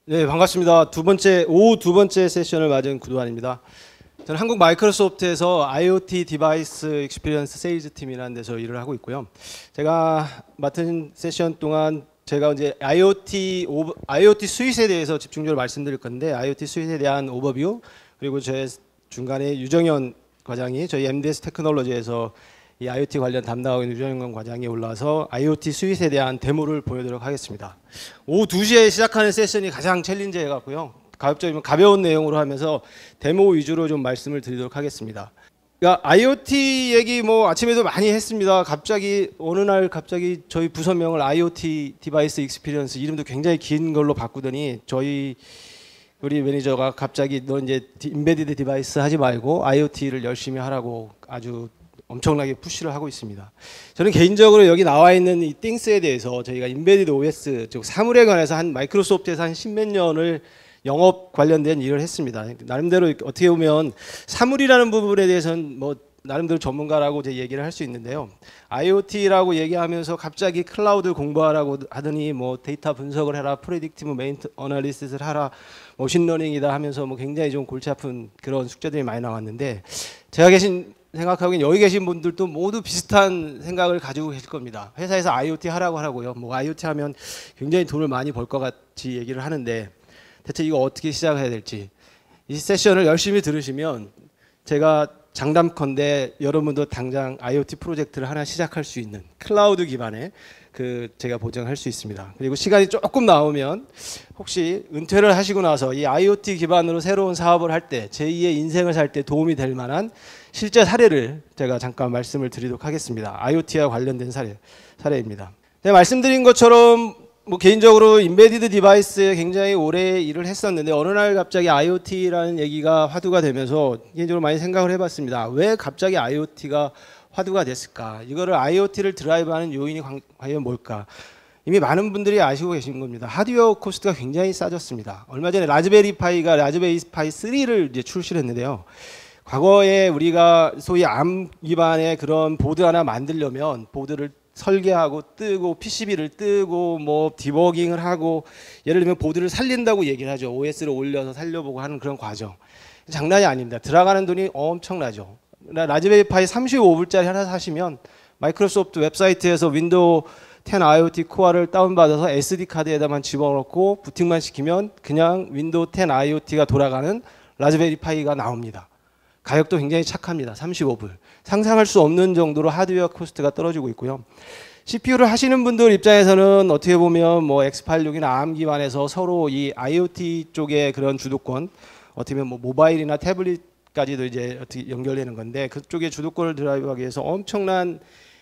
네, 반갑습니다. 오후 두 번째 세션을 맞은 구도환입니다. 저는 한국 마이크로소프트에서 IoT 디바이스 익스피리언스 세일즈 팀이라는 데서 일을 하고 있고요. 제가 맡은 세션 동안 제가 이제 IoT 스윗에 대해서 집중적으로 말씀드릴 건데, IoT 스윗에 대한 오버뷰, 그리고 제 중간에 유정현 과장이 저희 MDS 테크놀로지에서 이 IoT 관련 담당하고 있는 유정현 과장이 올라와서 IoT 스윗에 대한 데모를 보여드리도록 하겠습니다. 오후 2시에 시작하는 세션이 가장 챌린지해 갖고요. 가벼운 내용으로 하면서 데모 위주로 좀 말씀을 드리도록 하겠습니다. 그러니까 IoT 얘기 뭐 아침에도 많이 했습니다. 어느 날 갑자기 저희 부서명을 IoT 디바이스 익스피리언스 이름도 굉장히 긴 걸로 바꾸더니 우리 매니저가 갑자기 너 이제 인베디드 디바이스 하지 말고 IoT를 열심히 하라고 아주 엄청나게 푸시를 하고 있습니다. 저는 개인적으로 여기 나와 있는 이 띵스에 대해서 저희가 인베디드 OS 즉 사물에 관해서 마이크로소프트에서 한 십몇 년을 영업 관련된 일을 했습니다. 나름대로 어떻게 보면 사물이라는 부분에 대해서는 뭐 나름대로 전문가라고 제 얘기를 할 수 있는데요. IoT라고 얘기하면서 갑자기 클라우드 공부하라고 하더니 뭐 데이터 분석을 해라, 프레딕티브 메인트 어널리시스를 하라, 머신러닝이다 하면서 뭐 굉장히 좀 골치 아픈 그런 숙제들이 많이 나왔는데, 생각하기엔 여기 계신 분들도 모두 비슷한 생각을 가지고 계실 겁니다. 회사에서 IoT 하라고요. 뭐 IoT 하면 굉장히 돈을 많이 벌 것 같이 얘기를 하는데 대체 이거 어떻게 시작해야 될지, 이 세션을 열심히 들으시면 제가 장담컨대 여러분도 당장 IoT 프로젝트를 하나 시작할 수 있는 클라우드 기반의 제가 보장할 수 있습니다. 그리고 시간이 조금 나오면 혹시 은퇴를 하시고 나서 이 IoT 기반으로 새로운 사업을 할 때, 제2의 인생을 살 때 도움이 될 만한 실제 사례를 제가 잠깐 말씀을 드리도록 하겠습니다. IoT와 관련된 사례입니다. 네, 말씀드린 것처럼 뭐 개인적으로 인베디드 디바이스에 굉장히 오래 일을 했었는데 어느 날 갑자기 IoT라는 얘기가 화두가 되면서 개인적으로 많이 생각을 해봤습니다. 왜 갑자기 IoT가 화두가 됐을까? 이거를 IoT를 드라이브하는 요인이 과연 뭘까? 이미 많은 분들이 아시고 계신 겁니다. 하드웨어 코스트가 굉장히 싸졌습니다. 얼마 전에 라즈베리 파이 3를 이제 출시를 했는데요. 과거에 우리가 소위 ARM 기반의 그런 보드 하나 만들려면 보드를 설계하고 뜨고 PCB를 뜨고 뭐 디버깅을 하고, 예를 들면 보드를 살린다고 얘기를 하죠. OS를 올려서 살려보고 하는 그런 과정. 장난이 아닙니다. 들어가는 돈이 엄청나죠. 라즈베리 파이 35불짜리 하나 사시면 마이크로소프트 웹사이트에서 윈도우 10 IoT 코어를 다운받아서 SD 카드에다만 집어넣고 부팅만 시키면 그냥 윈도우 10 IoT가 돌아가는 라즈베리 파이가 나옵니다. 가격도 굉장히 착합니다. 35불. 상상할 수 없는 정도로 하드웨어 코스트가 떨어지고 있고요. CPU를 하시는 분들 입장에서는 어떻게 보면 뭐 X86이나 ARM 기반에서 서로 이 IoT 쪽의 그런 주도권, 어떻게 보면 뭐 모바일이나 태블릿까지도 이제 어떻게 연결되는 건데, 그쪽의 주도권을 드라이브하기 위해서 엄청난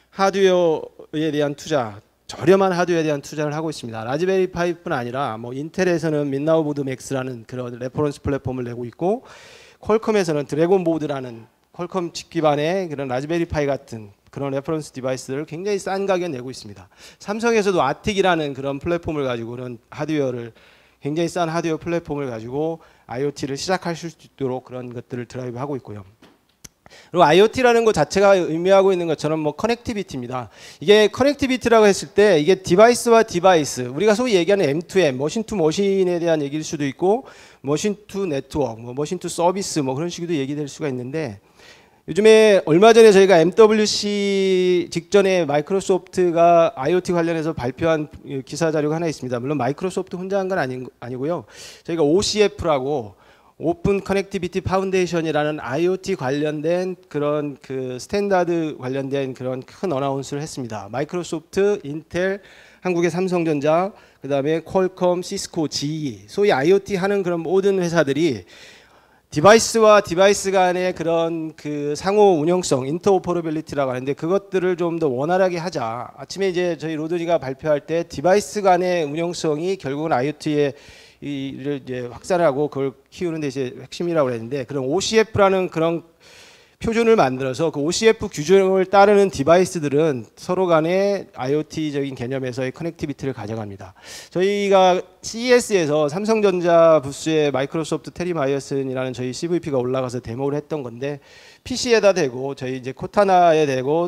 하드웨어에 대한 투자, 저렴한 하드웨어에 대한 투자를 하고 있습니다. 라즈베리 파이뿐 아니라 뭐 인텔에서는 민나우 보드 맥스라는 그런 레퍼런스 플랫폼을 내고 있고, 퀄컴에서는 드래곤 보드라는 퀄컴 칩 기반의 그런 라즈베리 파이 같은 그런 레퍼런스 디바이스를 굉장히 싼 가격에 내고 있습니다. 삼성에서도 아틱이라는 그런 플랫폼을 가지고 그런 굉장히 싼 하드웨어 플랫폼을 가지고 IoT를 시작하실 수 있도록 그런 것들을 드라이브하고 있고요. 그리고 IoT라는 것 자체가 의미하고 있는 것처럼 뭐 커넥티비티입니다. 이게 커넥티비티라고 했을 때 이게 디바이스와 디바이스, 우리가 소위 얘기하는 M2M, 머신 투 머신에 대한 얘기일 수도 있고, 머신 투 네트워크, 뭐 머신 투 서비스 뭐 그런 식으로 얘기될 수가 있는데, 요즘에 얼마 전에 저희가 MWC 직전에 마이크로소프트가 IoT 관련해서 발표한 기사 자료가 하나 있습니다. 물론 마이크로소프트 혼자 한 건 아니고요. 저희가 OCF라고 오픈 커넥티비티 파운데이션이라는 IoT 관련된 그런 스탠다드 관련된 그런 큰 어나운스를 했습니다. 마이크로소프트, 인텔, 한국의 삼성전자, 그다음에 퀄컴, 시스코, GE, 소위 IoT 하는 그런 모든 회사들이 디바이스와 디바이스 간의 그런 상호 운영성, 인터오퍼러빌리티라고 하는데, 그것들을 좀 더 원활하게 하자. 아침에 이제 저희 로드니가 발표할 때 디바이스 간의 운영성이 결국은 IoT의 이를 이제 확산하고 그걸 키우는 데 이제 핵심이라고 그랬는데, 그런 OCF라는 그런 표준을 만들어서 그 OCF 규정을 따르는 디바이스들은 서로 간의 IoT적인 개념에서의 커넥티비티를 가져갑니다. 저희가 CES에서 삼성전자 부스에 마이크로소프트 테리 마이어슨이라는 저희 CVP가 올라가서 데모를 했던 건데, PC에다 대고 저희 이제 코타나에 대고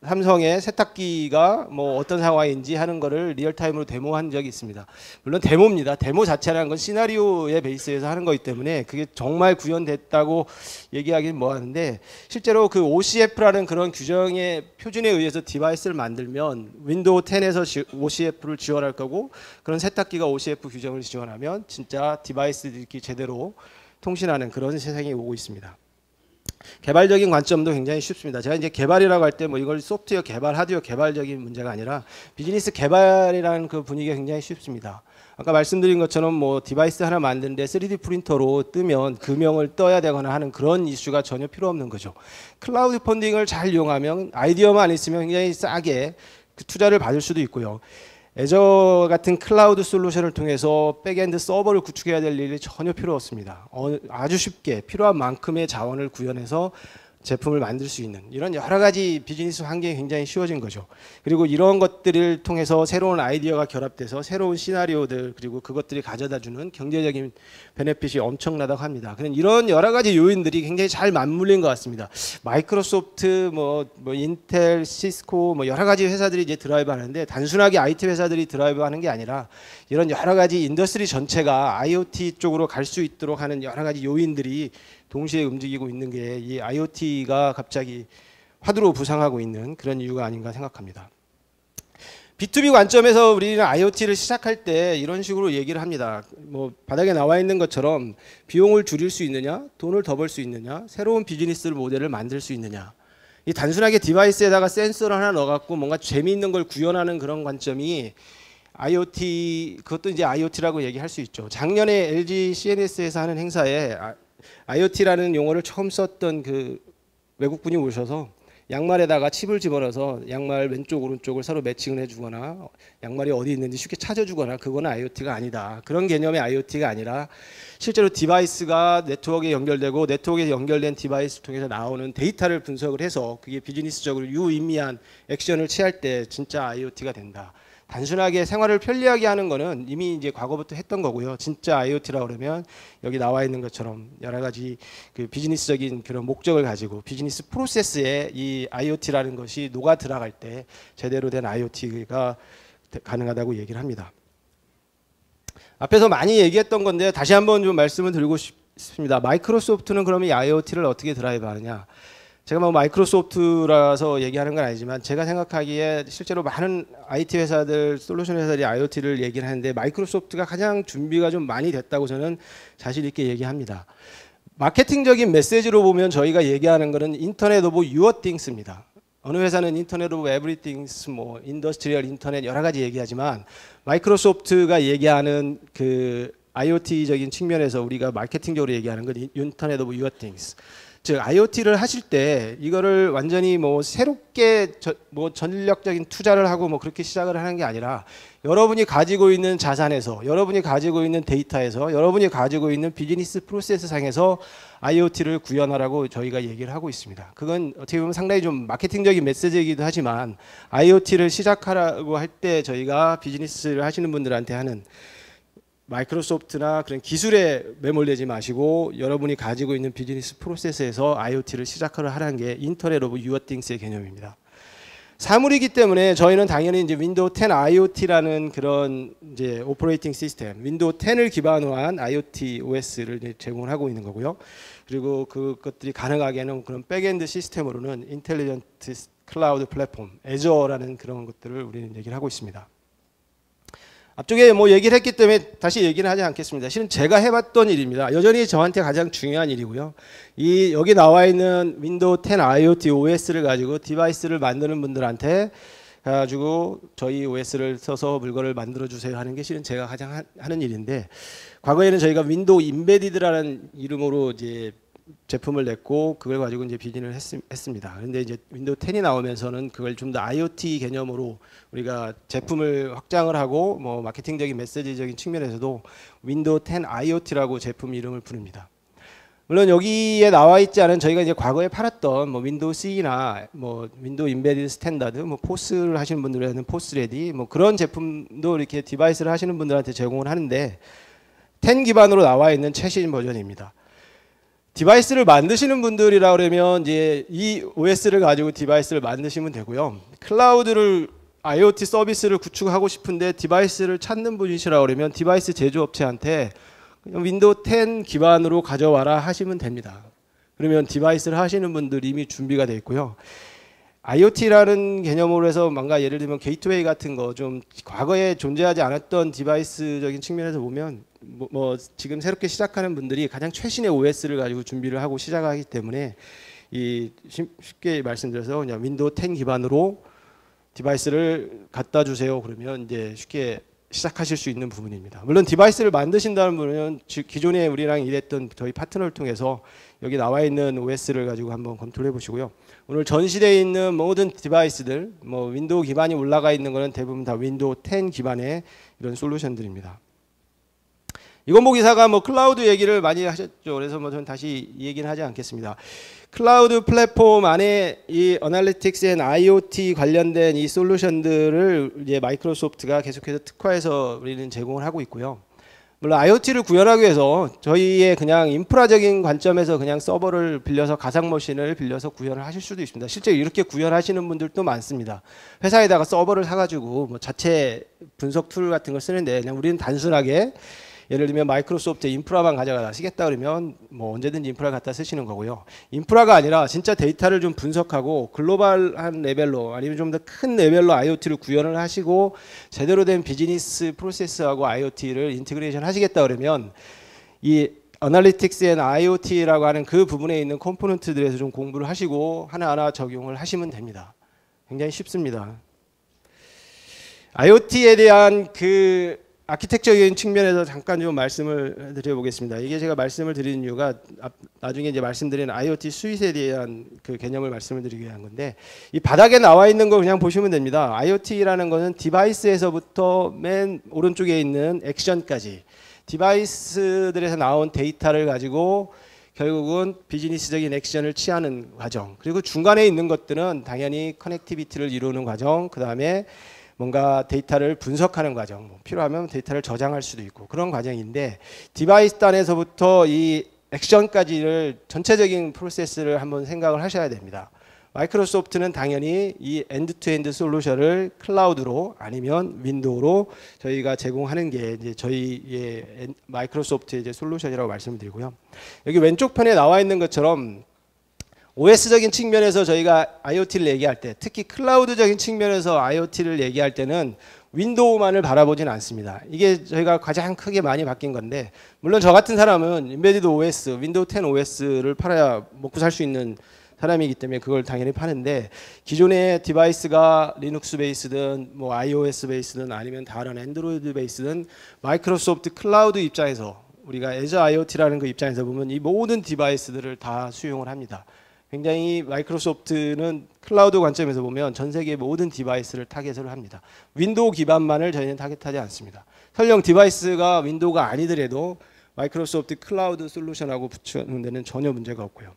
삼성의 세탁기가 뭐 어떤 상황인지 하는 거를 리얼타임으로 데모한 적이 있습니다. 물론 데모입니다. 데모 자체라는 건 시나리오의 베이스에서 하는 거기 때문에 그게 정말 구현됐다고 얘기하기는 뭐하는데, 실제로 그 OCF라는 그런 규정의 표준에 의해서 디바이스를 만들면 윈도우 10에서 OCF를 지원할 거고, 그런 세탁기가 OCF 규정을 지원하면 진짜 디바이스들이 제대로 통신하는 그런 세상이 오고 있습니다. 개발적인 관점도 굉장히 쉽습니다. 제가 이제 개발이라고 할 때 뭐 이걸 소프트웨어 개발, 하드웨어 개발적인 문제가 아니라 비즈니스 개발이라는 그 분위기가 굉장히 쉽습니다. 아까 말씀드린 것처럼 뭐 디바이스 하나 만드는데 3D 프린터로 뜨면 금형을 떠야 되거나 하는 그런 이슈가 전혀 필요 없는 거죠. 클라우드 펀딩을 잘 이용하면 아이디어만 있으면 굉장히 싸게 그 투자를 받을 수도 있고요. 애저 같은 클라우드 솔루션을 통해서 백엔드 서버를 구축해야 될 일이 전혀 필요 없습니다. 아주 쉽게 필요한 만큼의 자원을 구현해서 제품을 만들 수 있는 이런 여러 가지 비즈니스 환경이 굉장히 쉬워진 거죠. 그리고 이런 것들을 통해서 새로운 아이디어가 결합돼서 새로운 시나리오들, 그리고 그것들이 가져다주는 경제적인 베네핏이 엄청나다고 합니다. 그런 이런 여러 가지 요인들이 굉장히 잘 맞물린 것 같습니다. 마이크로소프트, 뭐 인텔, 시스코, 뭐 여러 가지 회사들이 이제 드라이브 하는데, 단순하게 IT 회사들이 드라이브 하는 게 아니라 이런 여러 가지 인더스트리 전체가 IoT 쪽으로 갈 수 있도록 하는 여러 가지 요인들이 동시에 움직이고 있는 게 이 IoT가 갑자기 화두로 부상하고 있는 그런 이유가 아닌가 생각합니다. B2B 관점에서 우리는 IoT를 시작할 때 이런 식으로 얘기를 합니다. 뭐 바닥에 나와 있는 것처럼 비용을 줄일 수 있느냐, 돈을 더 벌 수 있느냐, 새로운 비즈니스 모델을 만들 수 있느냐. 이 단순하게 디바이스에다가 센서를 하나 넣어갖고 뭔가 재미있는 걸 구현하는 그런 관점이 IoT, 그것도 이제 IoT라고 얘기할 수 있죠. 작년에 LG CNS에서 하는 행사에 IoT라는 용어를 처음 썼던 그 외국분이 오셔서 양말에다가 칩을 집어넣어서 양말 왼쪽 오른쪽을 서로 매칭을 해주거나 양말이 어디 있는지 쉽게 찾아주거나, 그거는 IoT가 아니다. 그런 개념의 IoT가 아니라 실제로 디바이스가 네트워크에 연결되고 네트워크에 연결된 디바이스를 통해서 나오는 데이터를 분석을 해서 그게 비즈니스적으로 유의미한 액션을 취할 때 진짜 IoT가 된다. 단순하게 생활을 편리하게 하는 거는 이미 이제 과거부터 했던 거고요. 진짜 IoT라고 그러면 여기 나와 있는 것처럼 여러 가지 그 비즈니스적인 그런 목적을 가지고 비즈니스 프로세스에 이 IoT라는 것이 녹아 들어갈 때 제대로 된 IoT가 가능하다고 얘기를 합니다. 앞에서 많이 얘기했던 건데 다시 한번 좀 말씀을 드리고 싶습니다. 마이크로소프트는 그러면 이 IoT를 어떻게 드라이브 하느냐? 제가 뭐 마이크로소프트라서 얘기하는 건 아니지만 제가 생각하기에 실제로 많은 IT 회사들, 솔루션 회사들이 IoT를 얘기를 하는데 마이크로소프트가 가장 준비가 좀 많이 됐다고 저는 자신 있게 얘기합니다. 마케팅적인 메시지로 보면 저희가 얘기하는 거는 인터넷 오브 유어 띵스입니다. 어느 회사는 인터넷 오브 에브리띵스, 뭐 인더스트리얼 인터넷 여러 가지 얘기하지만 마이크로소프트가 얘기하는 그 IoT적인 측면에서 우리가 마케팅적으로 얘기하는 건 인터넷 오브 유어 띵스. 즉 IoT를 하실 때 이거를 완전히 뭐 새롭게 뭐 전력적인 투자를 하고 뭐 그렇게 시작을 하는 게 아니라 여러분이 가지고 있는 자산에서, 여러분이 가지고 있는 데이터에서, 여러분이 가지고 있는 비즈니스 프로세스 상에서 IoT를 구현하라고 저희가 얘기를 하고 있습니다. 그건 어떻게 보면 상당히 좀 마케팅적인 메시지이기도 하지만 IoT를 시작하라고 할 때 저희가 비즈니스를 하시는 분들한테 하는, 마이크로소프트나 그런 기술에 매몰되지 마시고 여러분이 가지고 있는 비즈니스 프로세스에서 IoT를 시작을 하라는 게 인터넷 오브 유어 띵스의 개념입니다. 사물이기 때문에 저희는 당연히 이제 윈도우 10 IoT라는 그런 이제 오퍼레이팅 시스템, 윈도우 10을 기반으로 한 IoT OS를 제공을 하고 있는 거고요. 그리고 그것들이 가능하게 하는 그런 백엔드 시스템으로는 인텔리전트 클라우드 플랫폼, 애저라는 그런 것들을 우리는 얘기를 하고 있습니다. 앞쪽에 뭐 얘기를 했기 때문에 다시 얘기는 하지 않겠습니다. 실은 제가 해봤던 일입니다. 여전히 저한테 가장 중요한 일이고요. 이 여기 나와 있는 윈도우 10 IoT OS를 가지고 디바이스를 만드는 분들한테 가지고 저희 OS를 써서 물건을 만들어 주세요 하는 게 실은 제가 가장 하는 일인데, 과거에는 저희가 윈도우 임베디드라는 이름으로 이제 제품을 냈고 그걸 가지고 이제 비즈니스를 했습니다. 그런데 이제 윈도우 10이 나오면서는 그걸 좀 더 IoT 개념으로 우리가 제품을 확장을 하고 뭐 마케팅적인 메시지적인 측면에서도 윈도우 10 IoT라고 제품 이름을 부릅니다. 물론 여기에 나와 있지 않은 저희가 이제 과거에 팔았던 뭐 윈도우 C나 뭐 윈도우 임베디드 스탠다드, 뭐 포스를 하시는 분들에는 포스레디, 뭐 그런 제품도 이렇게 디바이스를 하시는 분들한테 제공을 하는데 10 기반으로 나와 있는 최신 버전입니다. 디바이스를 만드시는 분들이라 그러면 이제 이 OS를 가지고 디바이스를 만드시면 되고요. 클라우드를 IoT 서비스를 구축하고 싶은데 디바이스를 찾는 분이시라 그러면 디바이스 제조업체한테 그냥 윈도우 10 기반으로 가져와라 하시면 됩니다. 그러면 디바이스를 하시는 분들이 이미 준비가 되어 있고요. IoT라는 개념으로 해서 뭔가 예를 들면 게이트웨이 같은 거 좀 과거에 존재하지 않았던 디바이스적인 측면에서 보면 뭐 지금 새롭게 시작하는 분들이 가장 최신의 OS를 가지고 준비를 하고 시작하기 때문에 이 쉽게 말씀드려서 그냥 윈도우 10 기반으로 디바이스를 갖다 주세요. 그러면 이제 쉽게 시작하실 수 있는 부분입니다. 물론 디바이스를 만드신다는 분은 기존에 우리랑 일했던 저희 파트너를 통해서 여기 나와 있는 OS를 가지고 한번 검토를 해보시고요. 오늘 전시되어 있는 모든 디바이스들, 뭐 윈도우 기반이 올라가 있는 거는 대부분 다 윈도우 10 기반의 이런 솔루션들입니다. 이건보 기사가 뭐 클라우드 얘기를 많이 하셨죠. 그래서 뭐 저는 다시 이 얘기는 하지 않겠습니다. 클라우드 플랫폼 안에 이 어널리틱스 앤 IoT 관련된 이 솔루션들을 이제 마이크로소프트가 계속해서 특화해서 우리는 제공을 하고 있고요. 물론 IoT를 구현하기 위해서 저희의 그냥 인프라적인 관점에서 그냥 서버를 빌려서 가상 머신을 빌려서 구현을 하실 수도 있습니다. 실제 이렇게 구현하시는 분들도 많습니다. 회사에다가 서버를 사가지고 뭐 자체 분석 툴 같은 걸 쓰는데 그냥 우리는 단순하게 예를 들면 마이크로소프트 인프라만 가져가 쓰겠다 그러면 뭐 언제든지 인프라 갖다 쓰시는 거고요. 인프라가 아니라 진짜 데이터를 좀 분석하고 글로벌한 레벨로 아니면 좀 더 큰 레벨로 IoT를 구현을 하시고 제대로 된 비즈니스 프로세스하고 IoT를 인테그레이션 하시겠다 그러면 이 어널리틱스 앤 IoT라고 하는 그 부분에 있는 컴포넌트들에서 좀 공부를 하시고 하나하나 적용을 하시면 됩니다. 굉장히 쉽습니다. IoT에 대한 그 아키텍처적인 측면에서 잠깐 좀 말씀을 드려보겠습니다. 이게 제가 말씀을 드리는 이유가 나중에 이제 말씀드린 IoT 스윗에 대한 그 개념을 말씀을 드리기 위한 건데 이 바닥에 나와 있는 거 그냥 보시면 됩니다. IoT라는 것은 디바이스에서부터 맨 오른쪽에 있는 액션까지 디바이스들에서 나온 데이터를 가지고 결국은 비즈니스적인 액션을 취하는 과정, 그리고 중간에 있는 것들은 당연히 커넥티비티를 이루는 과정, 그 다음에 뭔가 데이터를 분석하는 과정, 필요하면 데이터를 저장할 수도 있고 그런 과정인데 디바이스 단에서부터 이 액션까지를 전체적인 프로세스를 한번 생각을 하셔야 됩니다. 마이크로소프트는 당연히 이 엔드투엔드 솔루션을 클라우드로 아니면 윈도우로 저희가 제공하는 게 이제 저희의 마이크로소프트의 이제 솔루션이라고 말씀드리고요. 여기 왼쪽 편에 나와 있는 것처럼 OS적인 측면에서 저희가 IoT를 얘기할 때, 특히 클라우드적인 측면에서 IoT를 얘기할 때는 윈도우만을 바라보진 않습니다. 이게 저희가 가장 크게 많이 바뀐 건데, 물론 저 같은 사람은 인베디드 OS, 윈도우 10 OS를 팔아야 먹고 살 수 있는 사람이기 때문에 그걸 당연히 파는데, 기존의 디바이스가 리눅스 베이스든 뭐 iOS 베이스든 아니면 다른 안드로이드 베이스든 마이크로소프트 클라우드 입장에서 우리가 애저 IoT라는 그 입장에서 보면 이 모든 디바이스들을 다 수용을 합니다. 굉장히 마이크로소프트는 클라우드 관점에서 보면 전 세계 모든 디바이스를 타겟을 합니다. 윈도우 기반만을 저희는 타겟하지 않습니다. 설령 디바이스가 윈도우가 아니더라도 마이크로소프트 클라우드 솔루션하고 붙이는 데는 전혀 문제가 없고요.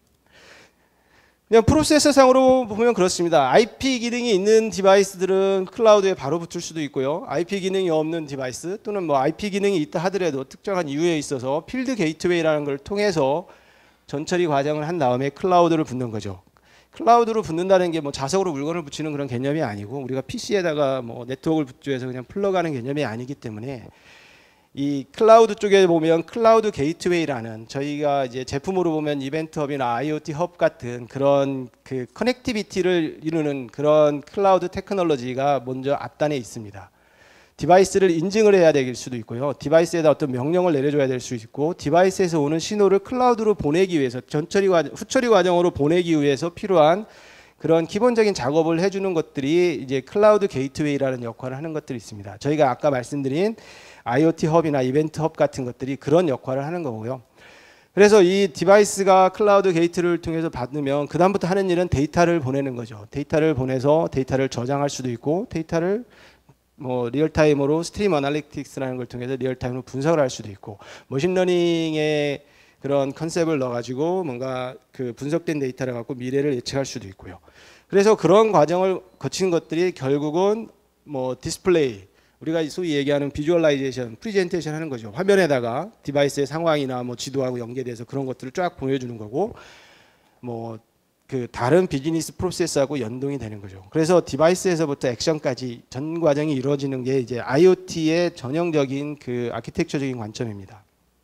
그냥 프로세서상으로 보면 그렇습니다. IP 기능이 있는 디바이스들은 클라우드에 바로 붙을 수도 있고요. IP 기능이 없는 디바이스 또는 뭐 IP 기능이 있다 하더라도 특정한 이유에 있어서 필드 게이트웨이라는 걸 통해서 전처리 과정을 한 다음에 클라우드를 붙는 거죠. 클라우드로 붙는다는 게 뭐 자석으로 물건을 붙이는 그런 개념이 아니고 우리가 PC에다가 뭐 네트워크를 붙여서 그냥 플러그하는 개념이 아니기 때문에 이 클라우드 쪽에 보면 클라우드 게이트웨이라는 저희가 이제 제품으로 보면 이벤트 헙이나 IoT 헙 같은 그런 그 커넥티비티를 이루는 그런 클라우드 테크놀로지가 먼저 앞단에 있습니다. 디바이스를 인증을 해야 될 수도 있고요. 디바이스에다 어떤 명령을 내려줘야 될 수 있고 디바이스에서 오는 신호를 클라우드로 보내기 위해서 후처리 과정으로 보내기 위해서 필요한 그런 기본적인 작업을 해주는 것들이 이제 클라우드 게이트웨이라는 역할을 하는 것들이 있습니다. 저희가 아까 말씀드린 IoT 헙이나 이벤트 헙 같은 것들이 그런 역할을 하는 거고요. 그래서 이 디바이스가 클라우드 게이트를 통해서 받으면 그 다음부터 하는 일은 데이터를 보내는 거죠. 데이터를 보내서 데이터를 저장할 수도 있고 데이터를 뭐 리얼타임으로 스트림 어널리틱스라는 걸 통해서 리얼타임으로 분석을 할 수도 있고 머신러닝의 그런 컨셉을 넣어가지고 뭔가 그 분석된 데이터를 갖고 미래를 예측할 수도 있고요. 그래서 그런 과정을 거친 것들이 결국은 뭐 디스플레이, 우리가 소위 얘기하는 비주얼라이제이션, 프리젠테이션 하는 거죠. 화면에다가 디바이스의 상황이나 뭐 지도하고 연계돼서 그런 것들을 쫙 보여주는 거고, 뭐 그 다른 비즈니스 프로세스하고 연동이 되는 거죠. 그래서 디바이스에서부터 액션까지 전 과정이 이루어지는 게 이제 IoT의 전형적인 그 아키텍처적인 관점입니다.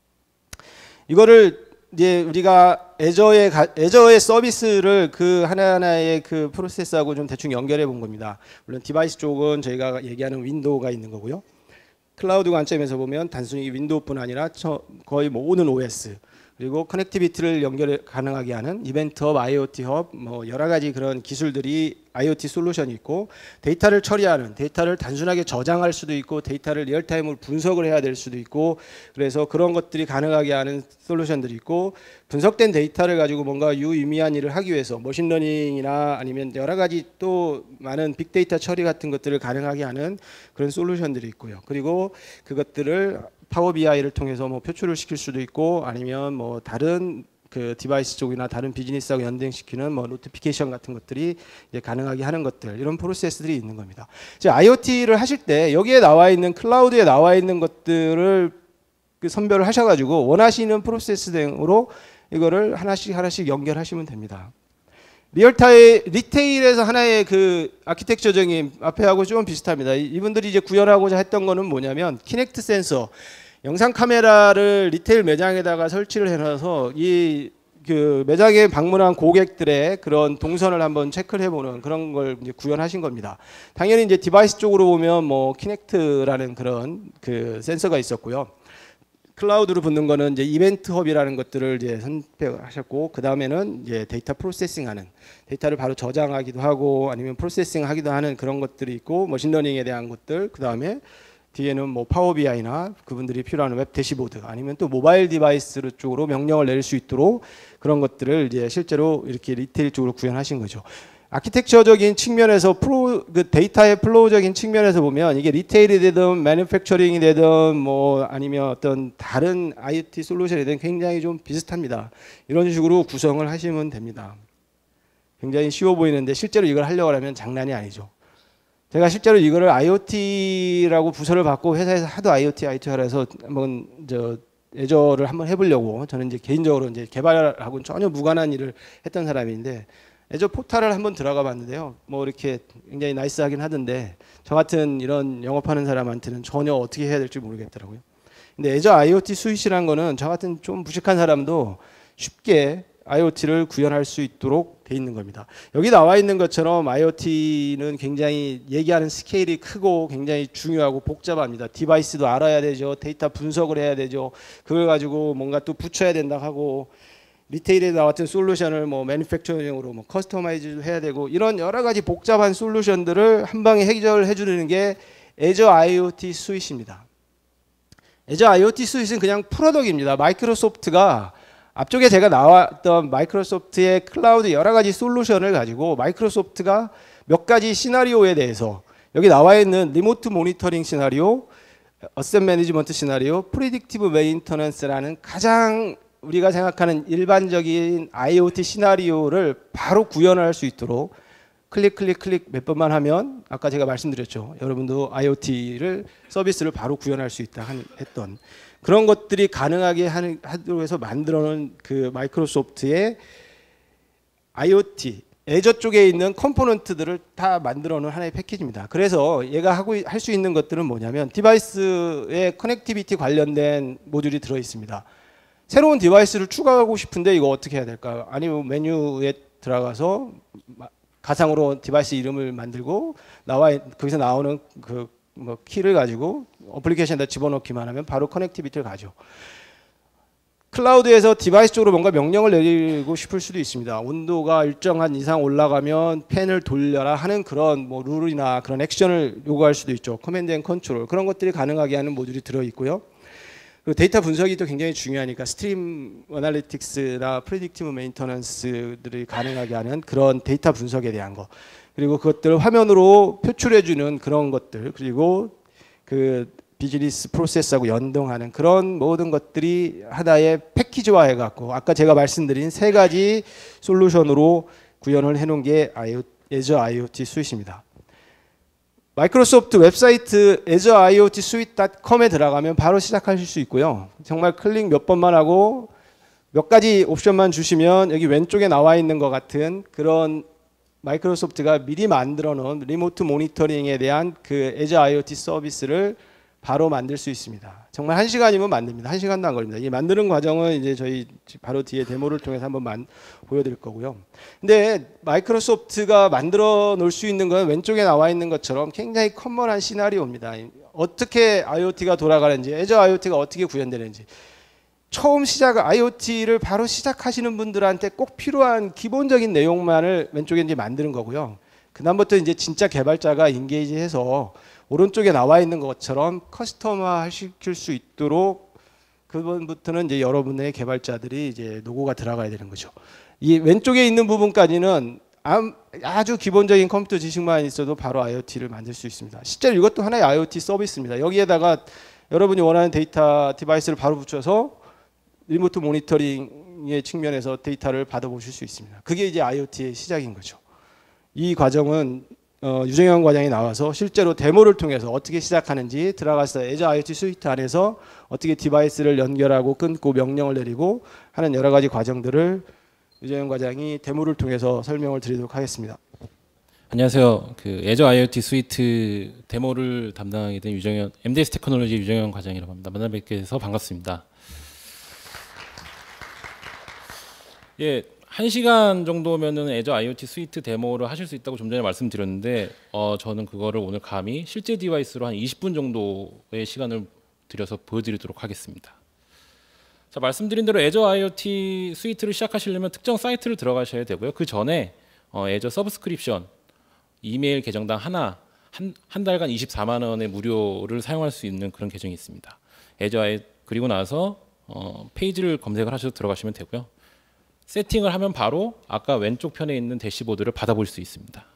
이거를 이제 우리가 애저의 서비스를 그 하나하나의 그 프로세스하고 좀 대충 연결해 본 겁니다. 물론 디바이스 쪽은 저희가 얘기하는 윈도우가 있는 거고요. 클라우드 관점에서 보면 단순히 윈도우뿐 아니라 거의 모든 OS, 그리고 커넥티비티를 연결 가능하게 하는 이벤트 헙, IoT 헙, 뭐 여러 가지 그런 기술들이 IoT 솔루션이 있고, 데이터를 처리하는, 데이터를 단순하게 저장할 수도 있고 데이터를 리얼타임으로 분석을 해야 될 수도 있고, 그래서 그런 것들이 가능하게 하는 솔루션들이 있고, 분석된 데이터를 가지고 뭔가 유의미한 일을 하기 위해서 머신러닝이나 아니면 여러 가지 또 많은 빅데이터 처리 같은 것들을 가능하게 하는 그런 솔루션들이 있고요. 그리고 그것들을 파워 BI를 통해서 뭐 표출을 시킬 수도 있고, 아니면 뭐 다른 그 디바이스 쪽이나 다른 비즈니스하고 연동시키는 뭐 노티피케이션 같은 것들이 이제 가능하게 하는 것들, 이런 프로세스들이 있는 겁니다. 이제 IoT를 하실 때 여기에 나와 있는 클라우드에 나와 있는 것들을 그 선별을 하셔가지고 원하시는 프로세스 등으로 이거를 하나씩 연결하시면 됩니다. 리테일에서 하나의 그 아키텍처적인 앞에 하고 좀 비슷합니다. 이분들이 이제 구현하고자 했던 거는 뭐냐면 키넥트 센서, 영상 카메라를 리테일 매장에다가 설치를 해놔서 이 그 매장에 방문한 고객들의 그런 동선을 한번 체크를 해보는 그런 걸 이제 구현하신 겁니다. 당연히 이제 디바이스 쪽으로 보면 뭐 키넥트라는 그런 그 센서가 있었고요. 클라우드로 붙는 거는 이제 이벤트 헙이라는 것들을 이제 선택하셨고, 그 다음에는 이제 데이터 프로세싱하는, 데이터를 바로 저장하기도 하고 아니면 프로세싱하기도 하는 그런 것들이 있고, 머신러닝에 대한 것들, 그 다음에 뒤에는 뭐 파워 BI나 그분들이 필요한 웹 대시보드, 아니면 또 모바일 디바이스 쪽으로 명령을 내릴 수 있도록 그런 것들을 이제 실제로 이렇게 리테일 쪽으로 구현하신 거죠. 아키텍처적인 측면에서 그 데이터의 플로우적인 측면에서 보면 이게 리테일이 되든 매니팩처링이 되든 뭐 아니면 어떤 다른 IoT 솔루션이 되든 굉장히 좀 비슷합니다. 이런 식으로 구성을 하시면 됩니다. 굉장히 쉬워 보이는데 실제로 이걸 하려고 하면 장난이 아니죠. 제가 실제로 이거를 IoT라고 부서를 받고 회사에서 하도 IoT 하라서 한번 애저를 한번 해보려고, 저는 이제 개인적으로 이제 개발하고는 전혀 무관한 일을 했던 사람인데 애저 포탈을 한번 들어가 봤는데요. 뭐 이렇게 굉장히 나이스하긴 하던데 저 같은 이런 영업하는 사람한테는 전혀 어떻게 해야 될지 모르겠더라고요. 근데 애저 IoT 스윗이라는 거는 저 같은 좀 무식한 사람도 쉽게 IoT를 구현할 수 있도록 돼 있는 겁니다. 여기 나와 있는 것처럼 IoT는 굉장히 얘기하는 스케일이 크고 굉장히 중요하고 복잡합니다. 디바이스도 알아야 되죠. 데이터 분석을 해야 되죠. 그걸 가지고 뭔가 또 붙여야 된다 하고, 리테일에 나왔던 솔루션을 뭐 매니팩처링으로 뭐 커스터마이즈 해야 되고, 이런 여러 가지 복잡한 솔루션들을 한 방에 해결해 주는 게 애저 IoT 스윗입니다. 애저 IoT 스윗은 그냥 프로덕트입니다. 마이크로소프트가 앞쪽에 제가 나왔던 마이크로소프트의 클라우드 여러 가지 솔루션을 가지고 마이크로소프트가 몇 가지 시나리오에 대해서, 여기 나와 있는 리모트 모니터링 시나리오, 어셋 매니지먼트 시나리오, 프리딕티브 메인터넌스라는 가장 우리가 생각하는 일반적인 IoT 시나리오를 바로 구현할 수 있도록 클릭 몇 번만 하면, 아까 제가 말씀드렸죠. 여러분도 IoT를 서비스를 바로 구현할 수 있다 했던 그런 것들이 가능하게 하도록 해서 만들어놓은 그 마이크로소프트의 IoT, 애저 쪽에 있는 컴포넌트들을 다 만들어놓은 하나의 패키지입니다. 그래서 얘가 할 수 있는 것들은 뭐냐면 디바이스의 커넥티비티 관련된 모듈이 들어 있습니다. 새로운 디바이스를 추가하고 싶은데 이거 어떻게 해야 될까요? 아니면 메뉴에 들어가서 가상으로 디바이스 이름을 만들고 거기서 나오는 그 뭐 키를 가지고 어플리케이션에다 집어넣기만 하면 바로 커넥티비티를 가죠. 클라우드에서 디바이스 쪽으로 뭔가 명령을 내리고 싶을 수도 있습니다. 온도가 일정한 이상 올라가면 팬을 돌려라 하는 그런 뭐 룰이나 그런 액션을 요구할 수도 있죠. 커맨드 앤 컨트롤, 그런 것들이 가능하게 하는 모듈이 들어 있고요. 그리고 데이터 분석이 또 굉장히 중요하니까 스트림 어널리틱스나 프리딕티브 메인터넌스들이 가능하게 하는 그런 데이터 분석에 대한 거, 그리고 그것들을 화면으로 표출해주는 그런 것들, 그리고 그 비즈니스 프로세스하고 연동하는 그런 모든 것들이 하나의 패키지화 해갖고 아까 제가 말씀드린 세 가지 솔루션으로 구현을 해놓은 게 애저 IoT 스윗입니다. 마이크로소프트 웹사이트 azure-iot-suite.com에 들어가면 바로 시작하실 수 있고요. 정말 클릭 몇 번만 하고 몇 가지 옵션만 주시면 여기 왼쪽에 나와 있는 것 같은 그런 마이크로소프트가 미리 만들어 놓은 리모트 모니터링에 대한 그 azure IoT 서비스를 바로 만들 수 있습니다. 정말 1시간이면 만듭니다. 1시간도 안 걸립니다. 이 만드는 과정은 이제 저희 바로 뒤에 데모를 통해서 한번 보여드릴 거고요. 근데 마이크로소프트가 만들어 놓을 수 있는 건 왼쪽에 나와 있는 것처럼 굉장히 커먼한 시나리오입니다. 어떻게 IoT가 돌아가는지, Azure IoT가 어떻게 구현되는지. 처음 IoT를 바로 시작하시는 분들한테 꼭 필요한 기본적인 내용만을 왼쪽에 이제 만드는 거고요. 그다음부터 이제 진짜 개발자가 인게이지해서 오른쪽에 나와 있는 것처럼 커스터마 시킬 수 있도록 그부분부터는 이제 여러분의 개발자들이 이제 노고가 들어가야 되는 거죠. 이 왼쪽에 있는 부분까지는 아주 기본적인 컴퓨터 지식만 있어도 바로 IoT를 만들 수 있습니다. 실제로 이것도 하나의 IoT 서비스입니다. 여기에다가 여러분이 원하는 데이터 디바이스를 바로 붙여서 리모트 모니터링의 측면에서 데이터를 받아보실 수 있습니다. 그게 이제 IoT의 시작인 거죠. 이 과정은 유정현 과장이 나와서 실제로 데모를 통해서 어떻게 시작하는지 들어가서 Azure IoT 스위트 안에서 어떻게 디바이스를 연결하고 끊고 명령을 내리고 하는 여러 가지 과정들을 유정현 과장이 데모를 통해서 설명을 드리도록 하겠습니다. 안녕하세요. 그 Azure IoT 스위트 데모를 담당하게 된 유정현, MDS 테크놀로지 유정현 과장이라고 합니다. 만나 뵙게 돼서 반갑습니다. 예, 1시간 정도면은 Azure IoT 스위트 데모를 하실 수 있다고 좀 전에 말씀드렸는데 저는 그거를 오늘 감히 실제 디바이스로 한 20분 정도의 시간을 들여서 보여드리도록 하겠습니다. 자, 말씀드린 대로 Azure IoT 스위트를 시작하시려면 특정 사이트를 들어가셔야 되고요. 그 전에 Azure 서브스크립션 이메일 계정당 한 달간 24만 원의 무료를 사용할 수 있는 그런 계정이 있습니다. 그리고 나서 페이지를 검색을 하셔서 들어가시면 되고요. 세팅을 하면 바로 아까 왼쪽 편에 있는 대시보드를 받아볼 수 있습니다.